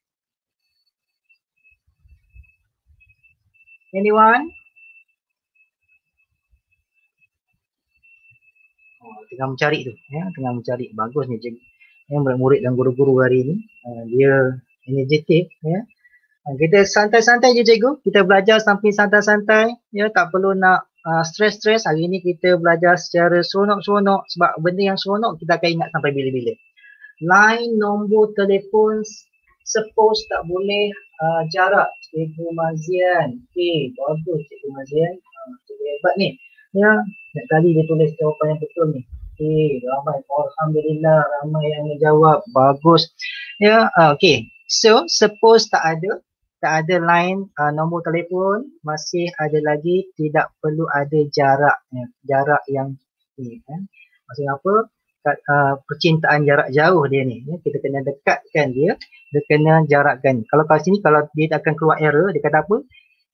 Anyone? Oh, tengah mencari tu, ya, tengah mencari. Bagus ni cikgu. Ya, murid-murid dan guru-guru hari ni, uh, dia energetik, ya. Kita santai-santai je cikgu, kita belajar sampai santai-santai, ya, tak perlu nak uh, stres-stres. Hari ni kita belajar secara seronok-seronok, sebab benda yang seronok kita akan ingat sampai bila-bila. Line nombor telefon suppose tak boleh uh, jarak. Cikgu Mazian, okey, bagus Cikgu Mazian, uh, cikgu hebat ni, ya. Nak kali dia tulis jawapan yang betul ni. Okey, ramai, alhamdulillah ramai yang menjawab, bagus, ya. Uh, okey. So, suppose tak ada, tak ada line uh, nombor telefon, masih ada lagi tidak perlu ada jarak, ya, jarak yang ni, eh. Maksudnya apa? Kat, uh, percintaan jarak jauh dia ni, ya. Kita kena dekatkan dia, dia kena jarakkan. Kalau kat sini, kalau dia akan keluar error, dia kata apa?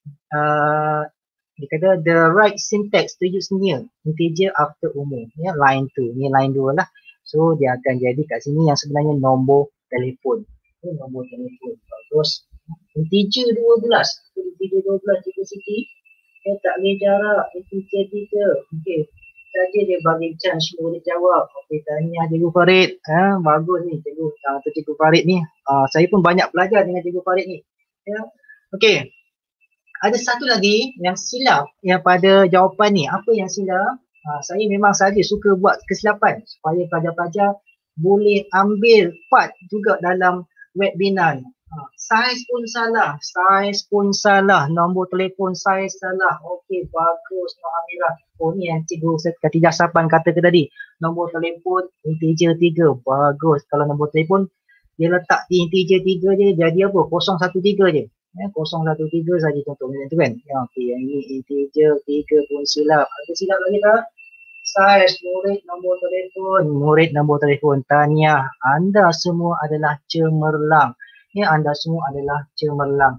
Uh, dia kata the right syntax to use near integer after umur, ya, line tu, ni line dua lah. So, dia akan jadi kat sini yang sebenarnya nombor telefon. Nombor telefon, bagus. Integer dua belas, integer dua belas Cikgu Siti, dia tak boleh jarak, integer tiga. Okey, saja dia bagi chance murid jawab. Okey, tanya Cikgu Farid, ha, bagus ni Cikgu, ha, tu Cikgu Farid ni, ha, saya pun banyak belajar dengan Cikgu Farid ni, ya. Okey, ada satu lagi yang silap yang pada jawapan ni. Apa yang silap? Ha, saya memang saja suka buat kesilapan supaya pelajar-pelajar boleh ambil part juga dalam webinar. Ha, saiz pun salah, saiz pun salah, nombor telefon saiz salah. Okey, bagus Nok Amirah. Oh, ni yang Cikgu Khatijah Sapan kata ke tadi. Nombor telefon integer tiga, bagus. Kalau nombor telefon dia letak di integer tiga je, jadi apa? kosong satu tiga je. Ya, kosong satu tiga saja contoh macam tu kan. Ya, okey, yang ini integer tiga pun silap. Ada silap lagi tak? Saiz, murid, nombor telefon, murid, nombor telefon. Tahniah, anda semua adalah cemerlang. Ya, anda semua adalah cemerlang.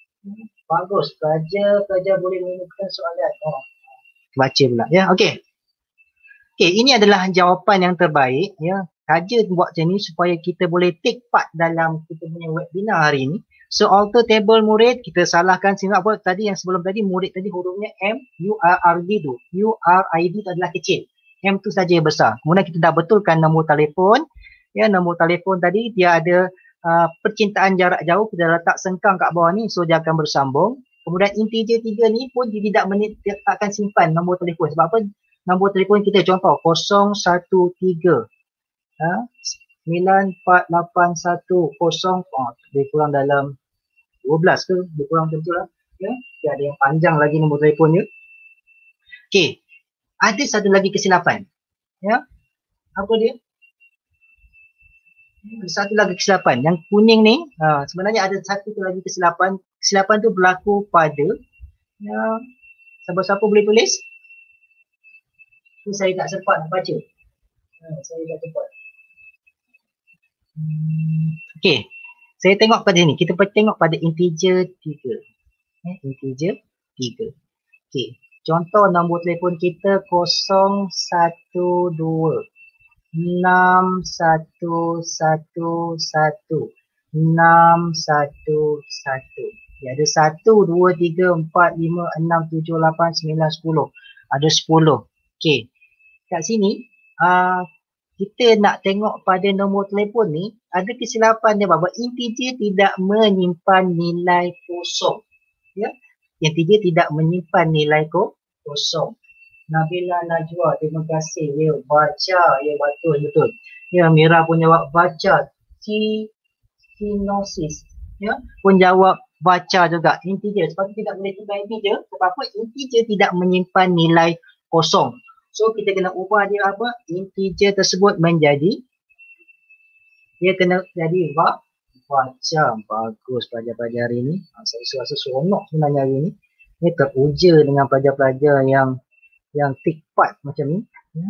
Bagus, pelajar-pelajar boleh menemukan soalan. Oh, baca pula. Ya, okey. Okey, ini adalah jawapan yang terbaik. Ya, saja buat macam ni supaya kita boleh take part dalam kita punya webinar hari ini. So, alter table murid, kita salahkan sehingga apa tadi yang sebelum tadi, murid tadi hurufnya M, U, R, R, D tu. U, R, I, D tu adalah kecil. M tu saja besar. Kemudian kita dah betulkan nombor telefon. Ya, nombor telefon tadi dia ada uh, percintaan jarak jauh, kita letak sengkang kat bawah ni, so dia akan bersambung. Kemudian integer tiga ni pun dia tidak akan simpan nombor telefon. Sebab apa? Nombor telefon kita contoh kosong satu tiga. Ha? sembilan empat lapan satu kosong, oh, dia kurang dalam dua belas ke, dia kurang betul lah. Ya, dia ada yang panjang lagi nombor telefonnya. Okey, ada satu lagi kesilapan. Ya, apa dia? Satu lagi kesilapan. Yang kuning ni, ha, sebenarnya ada satu lagi kesilapan. Kesilapan tu berlaku pada, ya, siapa-siapa boleh tulis? Ini saya tak sempat nak baca. Ha, saya tak sempat. Okey, saya tengok pada ni. Kita tengok pada integer tiga. Eh, integer tiga. Okey, contoh nombor telefon kita kosong satu dua enam satu satu satu enam satu satu. Ya, ada satu, dua, tiga, empat, lima, enam, tujuh, lapan, sembilan, sepuluh. Ada sepuluh. Okey, kat sini uh, kita nak tengok pada nombor telefon ni, ada kesilapan dia bahawa integer tidak menyimpan nilai kosong. Ya, integer tidak menyimpan nilai kosong. Nabila Najwa, terima kasih. Ya, baca. Ya, betul, betul. Ya, Mira pun jawab baca. Sinosis. Ya, pun jawab baca juga integer. Sebab tu tidak boleh tukar integer. Sebab apa? Integer tidak menyimpan nilai kosong. So kita kena ubah dia apa? Integer tersebut menjadi, dia kena jadi va, baca. Bagus pelajar-pelajar hari ni. Ha, saya rasa seronok sebenarnya hari ni. Ni teruja dengan pelajar-pelajar yang yang tepat macam ni. Ya.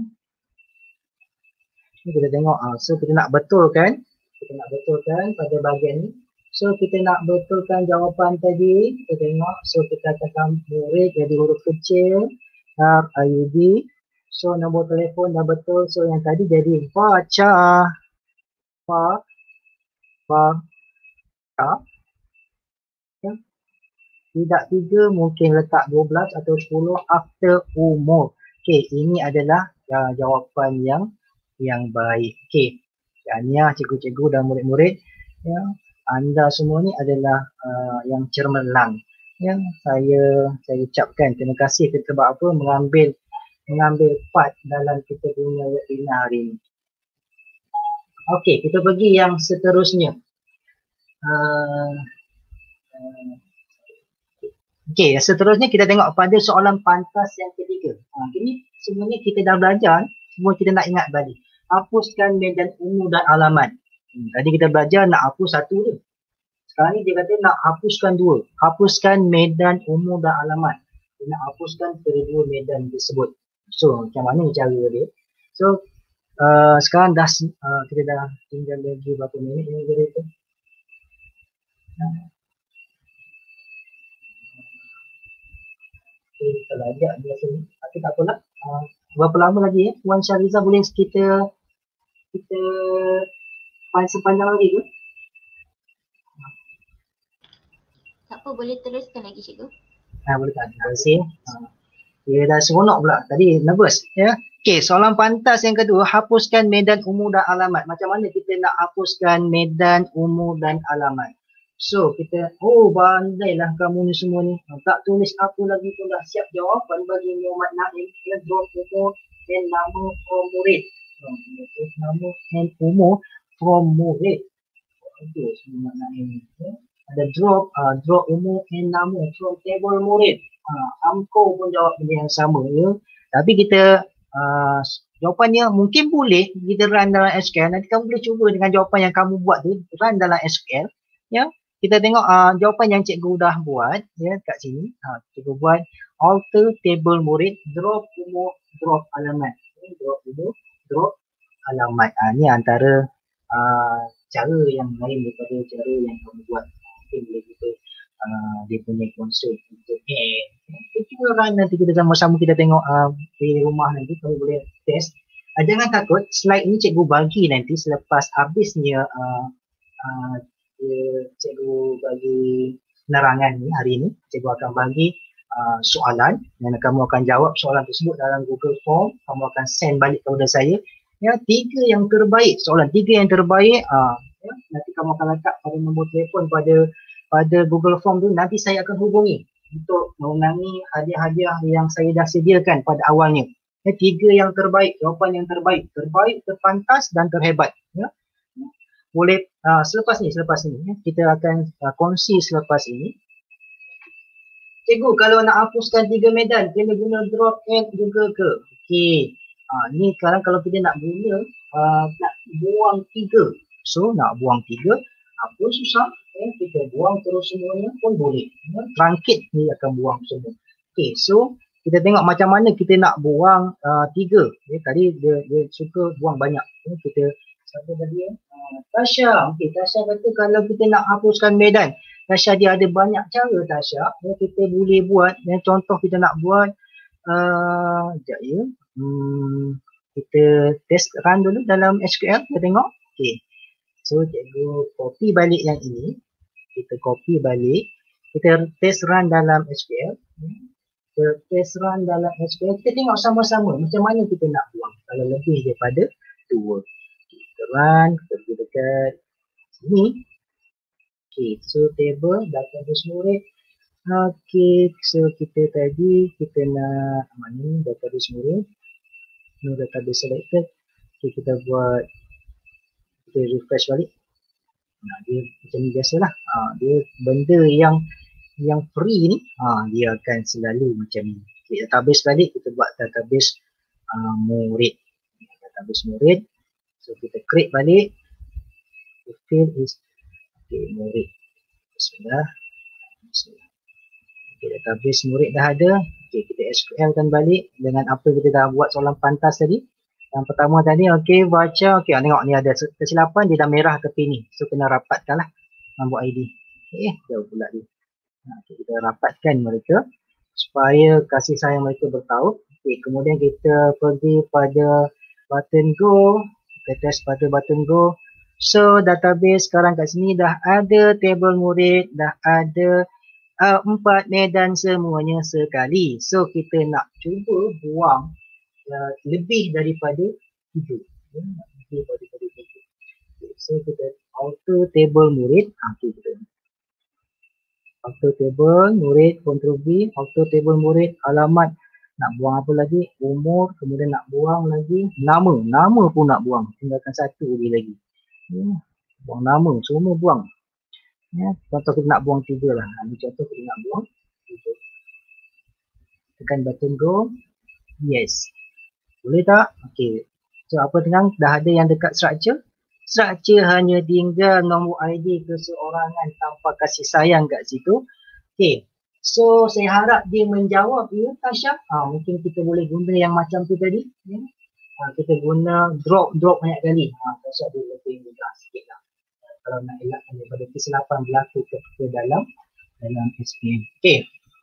Ni kita tengok. Ha, so kita nak betulkan. Kita nak betulkan pada bahagian ni. So kita nak betulkan jawapan tadi. Kita tengok. So kita katakan murid jadi huruf kecil. R I U D. So nombor telefon dah betul. So yang tadi jadi baca. Ba. Ba. Ta. Ya. Tidak tiga, mungkin letak dua belas atau sepuluh after umur. Okey, ini adalah uh, jawapan yang yang baik. Okey. Tahniah cikgu-cikgu dan murid-murid. Ya, anda semua ni adalah uh, yang cemerlang. Yang saya saya ucapkan terima kasih sebab apa mengambil mengambil part dalam kita punya webinar hari ini. Okey, kita pergi yang seterusnya. Uh, uh, Okey, seterusnya kita tengok pada soalan pantas yang ketiga. Ha, ini sebenarnya kita dah belajar, semua kita nak ingat balik. Hapuskan medan umur dan alamat. Hmm, tadi kita belajar nak hapus satu je. Sekarang ni dia kata nak hapuskan dua. Hapuskan medan umur dan alamat. Dia nak hapuskan kedua medan tersebut. So, macam mana cara dia? So, uh, sekarang dah uh, kita dah tinggal lagi berapa minit ni dia kata. Kita lajak biasa ni. Tapi tak apalah. Uh, berapa lama lagi ya? Wan Syariza boleh kita kita sepanjang lagi ke? Tak apa, boleh teruskan lagi cikgu. Ha, boleh tak? Terima kasih. Ha. Dia dah seronok pula. Tadi nervous. Ya. Okey, soalan pantas yang kedua. Hapuskan medan umur dan alamat. Macam mana kita nak hapuskan medan umur dan alamat? So, kita, oh bandailah kamu ni semua ni. Tak tulis apa lagi pun dah siap jawapan bagi Muhammad Naim. Ya, drop umur dan nama from murid. Nama dan umur from murid. Bagus Muhammad Naim. Ya. Ada drop, uh, drop umur and nama from table murid. Uh, Amko pun jawab benda yang sama. Ya. Tapi kita, uh, jawapannya mungkin boleh kita run dalam S Q L. Nanti kamu boleh cuba dengan jawapan yang kamu buat tu, run dalam S Q L. Ya. Kita tengok uh, jawapan yang cikgu dah buat ya kat sini. Ha, cikgu buat alter table murid, drop umur, drop alamat. Drop umur, drop alamat. Ha, ni antara uh, cara yang lain daripada cara yang kamu buat. Mungkin boleh kita uh, dia punya konsol untuk eh. Kita run nanti kita sama-sama kita tengok uh, di rumah nanti kamu boleh test. Uh, jangan takut, slide ni cikgu bagi nanti selepas habisnya uh, uh, dia, cikgu bagi penerangan ni hari ni. Cikgu akan bagi uh, soalan dan kamu akan jawab soalan tersebut dalam Google Form. Kamu akan send balik kepada saya. Ya, tiga yang terbaik, soalan tiga yang terbaik, uh, ya, nanti kamu akan letak pada nombor telefon pada pada Google Form tu. Nanti saya akan hubungi untuk mengenai hadiah-hadiah yang saya dah sediakan pada awalnya. Ya, tiga yang terbaik, jawapan yang terbaik, terbaik, terpantas dan terhebat. Ya. Boleh uh, selepas ni, selepas ni ya, kita akan uh, kongsi selepas ini. Cikgu, kalau nak hapuskan tiga medan, kena guna drop and juga ke? Okey, uh, ni sekarang kalau kita nak guna, uh, nak buang tiga. So, nak buang tiga, apa susah? Ya, kita buang terus semuanya pun boleh. Ya, trunket ni akan buang semua. Okey, so kita tengok macam mana kita nak buang uh, tiga. Ya, tadi dia, dia suka buang banyak. Ya, kita siapa tadi ya? Uh, Tasha. Okey, Tasha kata kalau kita nak hapuskan medan. Tasha dia ada banyak cara Tasha. Ya, kita boleh buat. Ya, contoh kita nak buat. Uh, sekejap ya. Hmm, kita test run dulu dalam S Q L. Kita tengok. Okey. So, cikgu copy balik yang ini. Kita copy balik. Kita test run dalam S Q L. Kita test run dalam S Q L. Kita tengok sama-sama macam mana kita nak buang. Kalau lebih daripada dua. Run, kita pergi dekat sini. Okay, so table, database murid. Okay, so kita tadi, kita nak, mana ni, database murid. No database selected. Okay, kita buat, kita refresh balik. Nah, dia macam ni biasalah. Ha, dia benda yang yang free ni, ha, dia akan selalu macam ni. Okay, database balik, kita buat database uh, murid. Database murid. So kita create balik. The field is okay, murid. Bismillah. Bismillah. Okay, database murid dah ada. Okay, kita S Q L kan balik dengan apa kita dah buat soalan pantas tadi. Yang pertama tadi, okay, baca. Okay, tengok ni ada kesilapan, dia dah merah tepi ni. So kena rapatkan lah nombor I D. Okay, jauh pula dia. Nah, kita rapatkan mereka supaya kasih sayang mereka bertaut. Okay, kemudian kita pergi pada button go. Kita test pada button go. So database sekarang kat sini dah ada table murid, dah ada uh, empat medan semuanya sekali. So kita nak cuba buang uh, lebih daripada tujuh. Ya, lebih daripada tujuh. Okay, so kita auto table murid. Okay, kita auto table murid, control V, auto table murid, alamat, nak buang apa lagi, umur, kemudian nak buang lagi nama, nama pun nak buang, tinggalkan satu lagi. Ya, buang nama, semua buang. Ya, contoh kita nak buang tiga lah. Ini contoh kita nak buang tiga. Tekan button go. Yes. Boleh tak? Okey. So apa tenang, dah ada yang dekat structure. Structure hanya tinggal nombor I D keseorangan tanpa kasih sayang kat situ. Okey. So saya harap dia menjawab ya Tasha. Ha, mungkin kita boleh guna yang macam tu tadi. Ya. Ha, kita guna drop drop banyak kali. Ha, Tasha dia lebih mudah sikit lah. Kalau nak elakkan daripada kesilapan berlaku ketika dalam dalam S P M. Okey.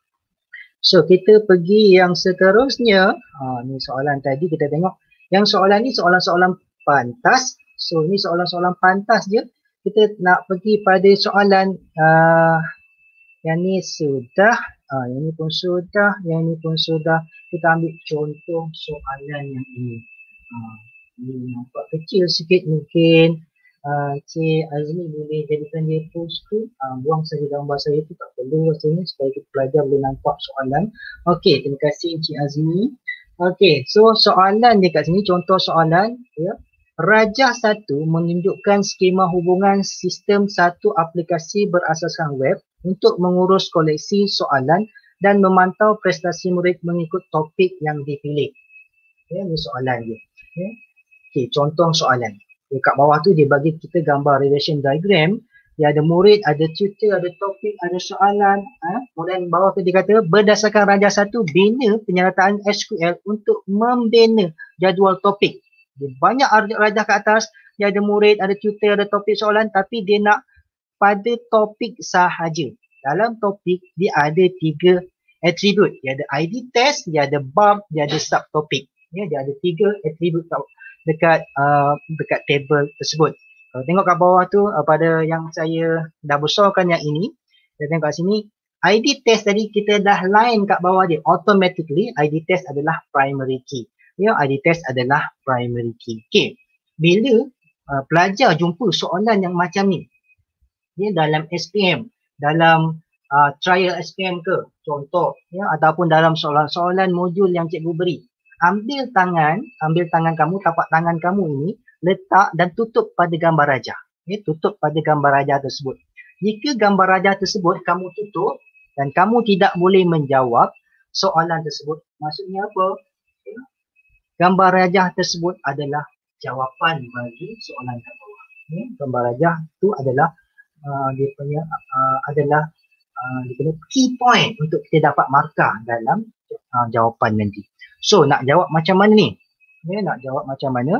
So kita pergi yang seterusnya. Ha, ni soalan tadi kita tengok. Yang soalan ni soalan-soalan pantas. So ni soalan-soalan pantas je. Kita nak pergi pada soalan uh, yang ni sudah. Ha, yang ni pun sudah. Yang ni pun sudah. Kita ambil contoh soalan yang ini. Ha, ini nampak kecil sikit mungkin. Uh, Cik Azmi boleh jadikan dia full screen. Uh, buang saja gambar saya tu, tak perlu rasanya supaya kita pelajar boleh nampak soalan. Okey, terima kasih Cik Azmi. Okey, so soalan dia kat sini, contoh soalan ya. Rajah satu menunjukkan skema hubungan sistem satu aplikasi berasaskan web untuk mengurus koleksi soalan dan memantau prestasi murid mengikut topik yang dipilih. Ya, ini soalan dia. Ya. Okey, contoh soalan. Dekat bawah tu dia bagi kita gambar relation diagram. Dia ada murid, ada tutor, ada topik, ada soalan. Ha? Kemudian bawah tu dia kata berdasarkan rajah satu bina penyertaan S Q L untuk membina jadual topik. Dia banyak rajah kat atas. Dia ada murid, ada tutor, ada topik soalan. Tapi dia nak pada topik sahaja. Dalam topik dia ada tiga atribut. Dia ada I D test, dia ada bab, dia ada subtopik. Ya, dia ada tiga atribut dekat uh, dekat table tersebut. Kalau tengok kat bawah tu uh, pada yang saya dah besarkan yang ini, kita tengok kat sini I D test tadi kita dah line kat bawah dia. Automatically I D test adalah primary key. Ya, I D test adalah primary key. Okey. Bila uh, pelajar jumpa soalan yang macam ni, ya, dalam S P M, dalam uh, trial S P M ke, contoh, ya, ataupun dalam soalan-soalan modul yang cikgu beri, ambil tangan, ambil tangan kamu, tapak tangan kamu ini, letak dan tutup pada gambar rajah. Ya, tutup pada gambar rajah tersebut. Jika gambar rajah tersebut kamu tutup dan kamu tidak boleh menjawab soalan tersebut, maksudnya apa? Ya, gambar rajah tersebut adalah jawapan bagi soalan kat bawah. Ya, gambar rajah itu adalah uh, dia punya uh, adalah uh, dia punya key point untuk kita dapat markah dalam uh, jawapan nanti. So nak jawab macam mana ni? Ya, nak jawab macam mana?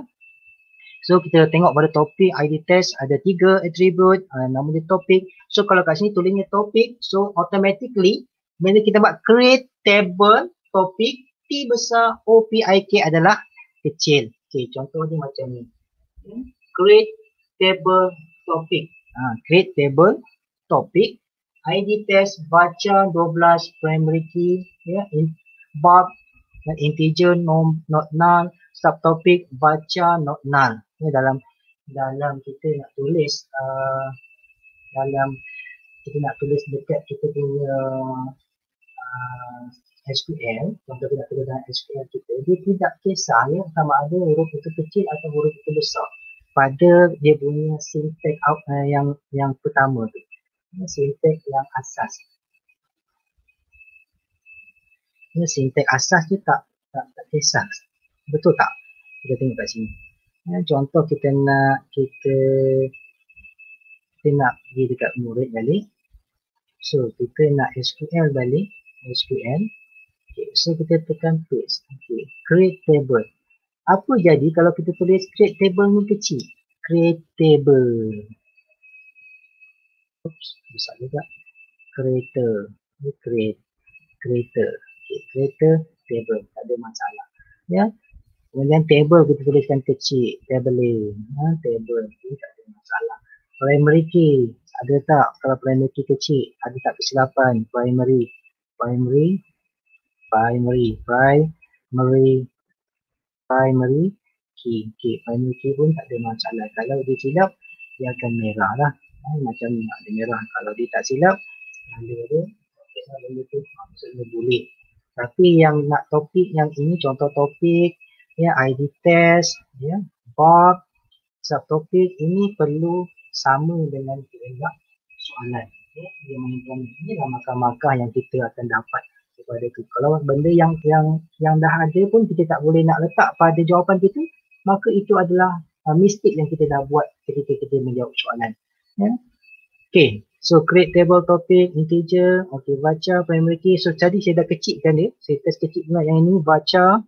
So kita tengok pada topik I D test ada tiga atribut, uh, nama dia topik. So kalau kat sini tulisnya topik, so automatically bila kita buat create table topik, T besar O P I K adalah kecil. Okay, contoh dia macam ni. Okay. Create table topik. Uh, create table topik. I D test baca dua belas primary key. Ya, in, bab integer nom, not null, subtopik baca not null. Ya, dalam dalam kita nak tulis uh, dalam kita nak tulis dekat kita punya uh, S Q L, contoh kita nak tulis dalam S Q L kita, dia tidak kisah ya sama ada huruf itu kecil atau huruf itu besar. pada dia punya sintek uh, yang yang pertama tu. Sintek yang asas. Ini sintek asas tu tak tak, tak kisah. Betul tak? Kita tengok kat sini. Ya, contoh kita nak kita kita nak pergi dekat murid balik. So kita nak S Q L balik, S Q L. Okay, so kita tekan paste. Okay, create table. Apa jadi kalau kita tulis create table ni kecil? Create table. Oops, besar juga. Creator. Create. Creator. Okay, creator table. Tak ada masalah. Ya. Kemudian table kita tuliskan kecil. Tabling. Ha, table. Ini tak ada masalah. Primary key. Ada tak? Kalau primary key kecil. Ada tak kesilapan? Primary. Primary. Primary. Primary. Primary key. Okay, primary key pun tak ada masalah. Kalau dia silap, dia akan merah lah. Ha, macam ni ada merah. Kalau dia tak silap, ada dia. Benda tu maksudnya boleh. Tapi yang nak topik yang ini, contoh topik, ya, I D test, ya, bug, subtopik, ini perlu sama dengan kehendak soalan. Ya, dia menunjukkan inilah markah-markah yang kita akan dapat daripada itu. Kalau benda yang yang yang dah ada pun kita tak boleh nak letak pada jawapan kita, maka itu adalah uh, mistake yang kita dah buat ketika kita menjawab soalan. Ya. Okay, so create table topic, integer, okay, baca, primary key. So tadi saya dah kecilkan dia, saya test kecil juga yang ini, baca,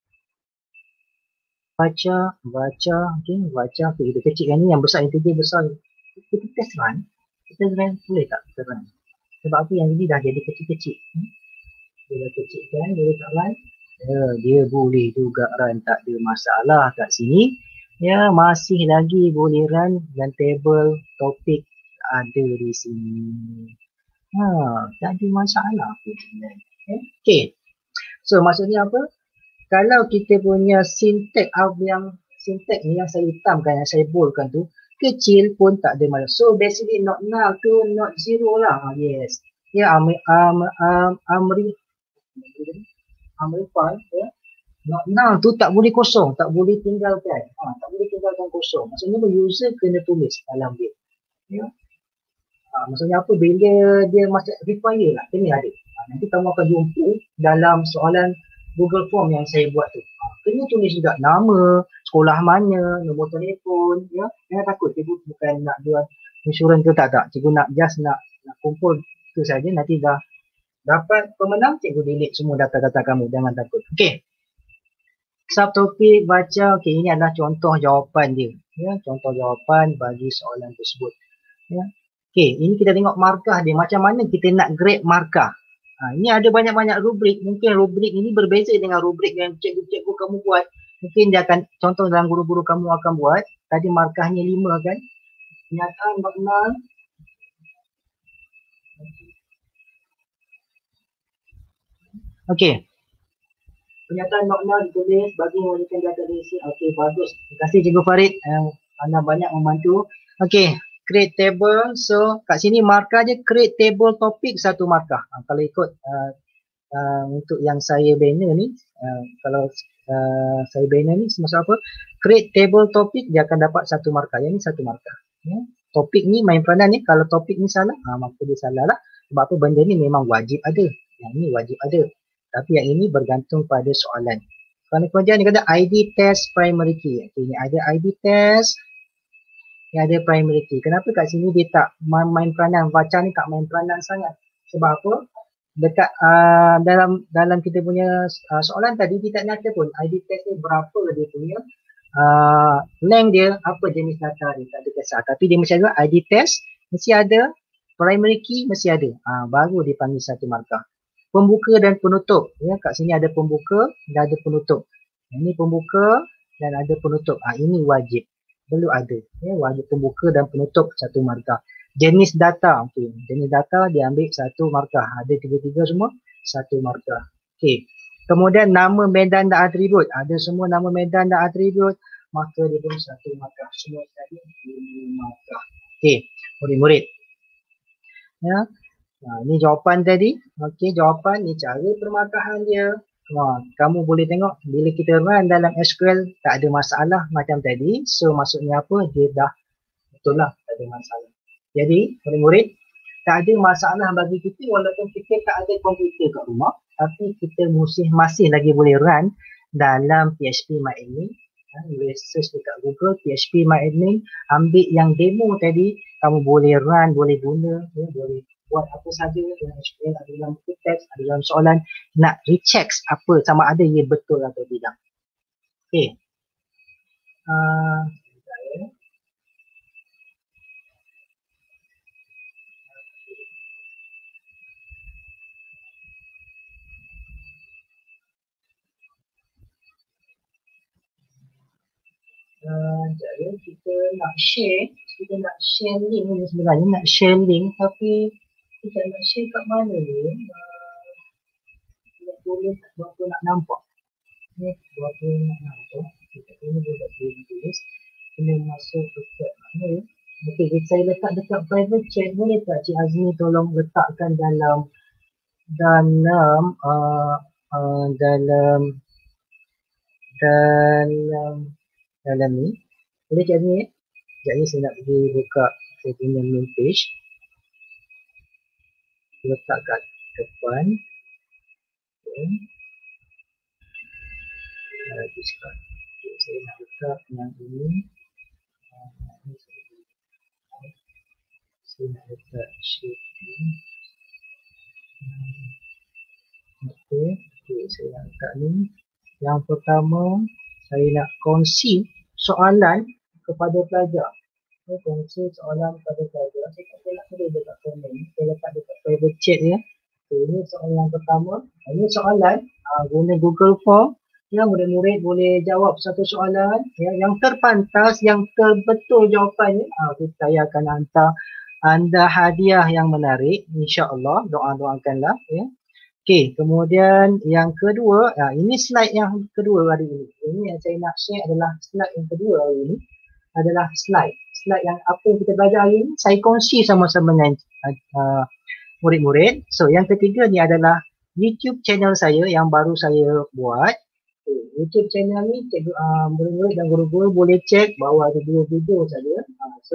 baca, baca, okay, baca, okay, kita kecilkan ni, yang besar integer besar. Kita test run, kita run boleh tak kita run? Sebab apa yang ini dah jadi kecil-kecil. Hmm? Dia dah kecilkan, dia letak run, ya, dia boleh juga run, tak ada masalah kat sini. Ya, masih lagi boleh run dan table topik ada di sini. Ha, tak ada masalah pun. Okay. So maksudnya apa? Kalau kita punya sintek yang sintek ni yang saya hitamkan, yang saya boldkan tu kecil pun tak ada masalah. So basically not null to not zero lah. Yes. Ya, yeah, am am am amri amri file ya. Not null tu tak boleh kosong, tak boleh tinggalkan. Ha, tak boleh tinggalkan kosong. Maksudnya user kena tulis dalam dia. Ya. Ha, maksudnya apa? Bila dia macam require lah, kena ada. Ha, nanti kamu akan jumpa dalam soalan Google Form yang saya buat tu. Ha, kena tulis juga nama, sekolah mana, nombor telefon. Ya, jangan takut. Cikgu bukan nak buat insurans tu, tak tak. Cikgu nak just nak nak kumpul tu saja. Nanti dah dapat pemenang, cikgu delete semua data-data kamu. Jangan takut. Okey. Subtopik baca. Okey, ini adalah contoh jawapan dia. Ya, contoh jawapan bagi soalan tersebut. Ya. Okey, ini kita tengok markah dia. Macam mana kita nak grade markah. Ha, ini ada banyak-banyak rubrik. Mungkin rubrik ini berbeza dengan rubrik yang cikgu-cikgu kamu buat. Mungkin dia akan, contoh dalam guru-guru kamu akan buat. Tadi markahnya lima kan. Kenyataan makna. Okey. Kenyataan makna ditulis bagi menggunakan data data. Okey, bagus. Terima kasih Cikgu Farid. Uh, anda banyak membantu. Okey. Create table, so kat sini markah je create table topik satu markah. Ha, kalau ikut uh, uh, untuk yang saya banner ni, uh, kalau uh, saya banner ni maksud apa? Create table topik dia akan dapat satu markah. Yang ni satu markah. Ya. Topik ni main peranan ni, kalau topik ni salah, ha, maka dia salah lah. Sebab apa? Benda ni memang wajib ada. Yang ni wajib ada. Tapi yang ini bergantung pada soalan. Kalau kemudian dia kata I D test primary key. Okay, ni ada I D test. Yang ada primary key. Kenapa kat sini dia tak main peranan? Baca ni tak main peranan sangat. Sebab apa? Dekat uh, dalam dalam kita punya uh, soalan tadi dia tak nyata pun I D test ni berapa dia punya uh, length dia, apa jenis data dia, tak ada kisah. Tapi dia mesti ada I D test, mesti ada primary key, mesti ada. Uh, baru dipanggil satu markah. Pembuka dan penutup. Ya, kat sini ada pembuka dan ada penutup. Ini pembuka dan ada penutup. Ah, ini wajib. Perlu ada. Ya, wajib pembuka dan penutup satu markah. Jenis data. Okay. Jenis data dia ambil satu markah. Ada tiga-tiga semua. Satu markah. Okay. Kemudian nama medan dan atribut. Ada semua nama medan dan atribut. Maka dia pun satu markah. Semua tadi lima markah. Okay. Murid-murid. Ya. Nah, ini jawapan tadi. Okey, jawapan ni cara permarkahan dia. Ha, kamu boleh tengok bila kita run dalam S Q L tak ada masalah macam tadi. So maksudnya apa? Dia dah betul lah, tak ada masalah. Jadi murid-murid, tak ada masalah bagi kita walaupun kita tak ada komputer kat rumah, tapi kita masih masih lagi boleh run dalam P H P MyAdmin. Ha, boleh search dekat Google P H P MyAdmin, ambil yang demo tadi, kamu boleh run, boleh guna, ya, boleh buat apa saja dalam S Q L, ada dalam buku teks, ada dalam soalan, nak recheck apa sama ada ia betul atau tidak. Okey. Uh, Uh, jadi kita nak share, kita nak share link ni sebenarnya, nak share link tapi kita nak share kat mana ni? Uh, boleh berapa nak nampak? Ni berapa nak nampak? Kita boleh buat tulis, kena masuk dekat mana? Okey, saya letak dekat private chat, boleh tak Cik Azmi tolong letakkan dalam dalam uh, uh, dalam dalam dalam ni. Boleh Cik Azmi? Sekejap ni saya nak pergi buka saya punya main page. Letak kat depan. Okay. Lagi sekali. Okay, saya nak letak yang ini. Saya nak letak shape ni. Okay. Okay, saya nak letak ni. Yang pertama, saya nak kongsi soalan kepada pelajar. Saya kongsi soalan kepada pelajar. Saya tak nak tulis dekat komen. Saya letak dekat private chat ya. Okay, ini soalan yang pertama. Ini soalan uh, guna Google Form. Ya, murid-murid boleh jawab satu soalan. Ya, yang terpantas, yang terbetul jawapannya, uh, saya akan hantar anda hadiah yang menarik. InsyaAllah, doa-doakanlah. Ya. Okey, kemudian yang kedua, uh, ini slide yang kedua hari ini. Ini yang saya nak share adalah slide yang kedua hari ini. Adalah slide. Slide yang apa yang kita belajar hari ini, saya kongsi sama-sama dengan uh, murid-murid. So, yang ketiga ni adalah YouTube channel saya yang baru saya buat. Okay, YouTube channel ni, uh, murid-murid dan guru-guru boleh cek bahawa ada dua video saja. Uh, so,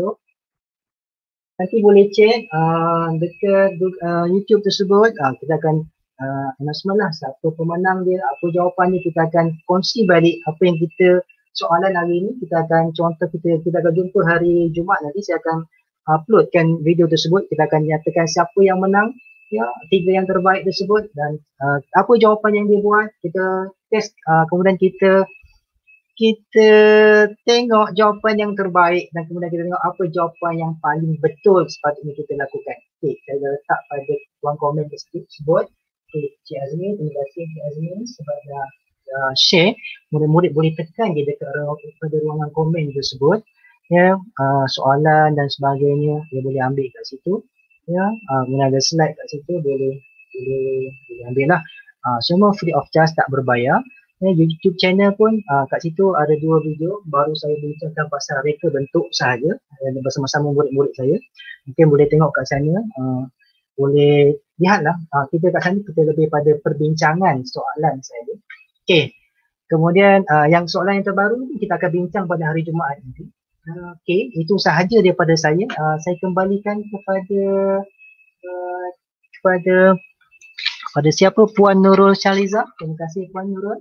nanti boleh cek uh, dekat uh, YouTube tersebut. Uh, kita akan Uh, announcement lah, siapa pemenang dia, apa jawapan dia, kita akan kongsi balik apa yang kita soalan hari ini. Kita akan contoh, kita kita akan jumpa hari Jumaat nanti, saya akan uploadkan video tersebut. Kita akan nyatakan siapa yang menang, ya, tiga yang terbaik tersebut dan uh, apa jawapan yang dia buat, kita test, uh, kemudian kita kita tengok jawapan yang terbaik dan kemudian kita tengok apa jawapan yang paling betul sepatutnya kita lakukan. Okay, saya letak pada ruang komen tersebut. Okay, Cik Azmi, terima kasih Cik Azmi sebab dah uh, share. Murid-murid boleh tekan je dekat pada ruangan komen tersebut. Ya, uh, soalan dan sebagainya dia boleh ambil kat situ. Ya, uh, kemudian ada slide kat situ, boleh boleh boleh ambil lah. Uh, semua free of charge, tak berbayar. Ya, YouTube channel pun uh, kat situ ada dua video baru saya bincangkan pasal reka bentuk sahaja uh, bersama-sama murid-murid saya. Mungkin boleh tengok kat sana. Uh, boleh lihatlah, uh, kita kat sana kita lebih pada perbincangan soalan saja. Okey, kemudian uh, yang soalan yang terbaru ni kita akan bincang pada hari Jumaat nanti. Uh, Okey, itu sahaja daripada saya. Uh, saya kembalikan kepada uh, kepada kepada siapa? Puan Nurul Syaliza. Terima kasih Puan Nurul.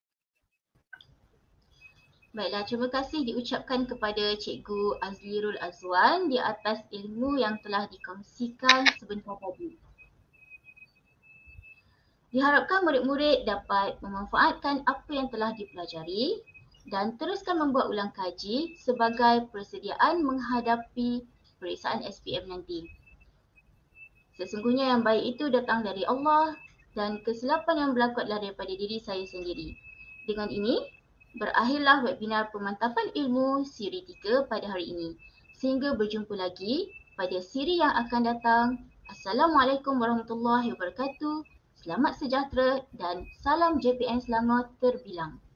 Baiklah, terima kasih diucapkan kepada Cikgu Azlirul Azwan di atas ilmu yang telah dikongsikan sebentar tadi. Diharapkan murid-murid dapat memanfaatkan apa yang telah dipelajari dan teruskan membuat ulang kaji sebagai persediaan menghadapi peperiksaan S P M nanti. Sesungguhnya yang baik itu datang dari Allah dan kesilapan yang berlaku adalah daripada diri saya sendiri. Dengan ini, berakhirlah webinar pemantapan ilmu siri tiga pada hari ini. Sehingga berjumpa lagi pada siri yang akan datang. Assalamualaikum warahmatullahi wabarakatuh. Selamat sejahtera dan salam J P N Selangor terbilang.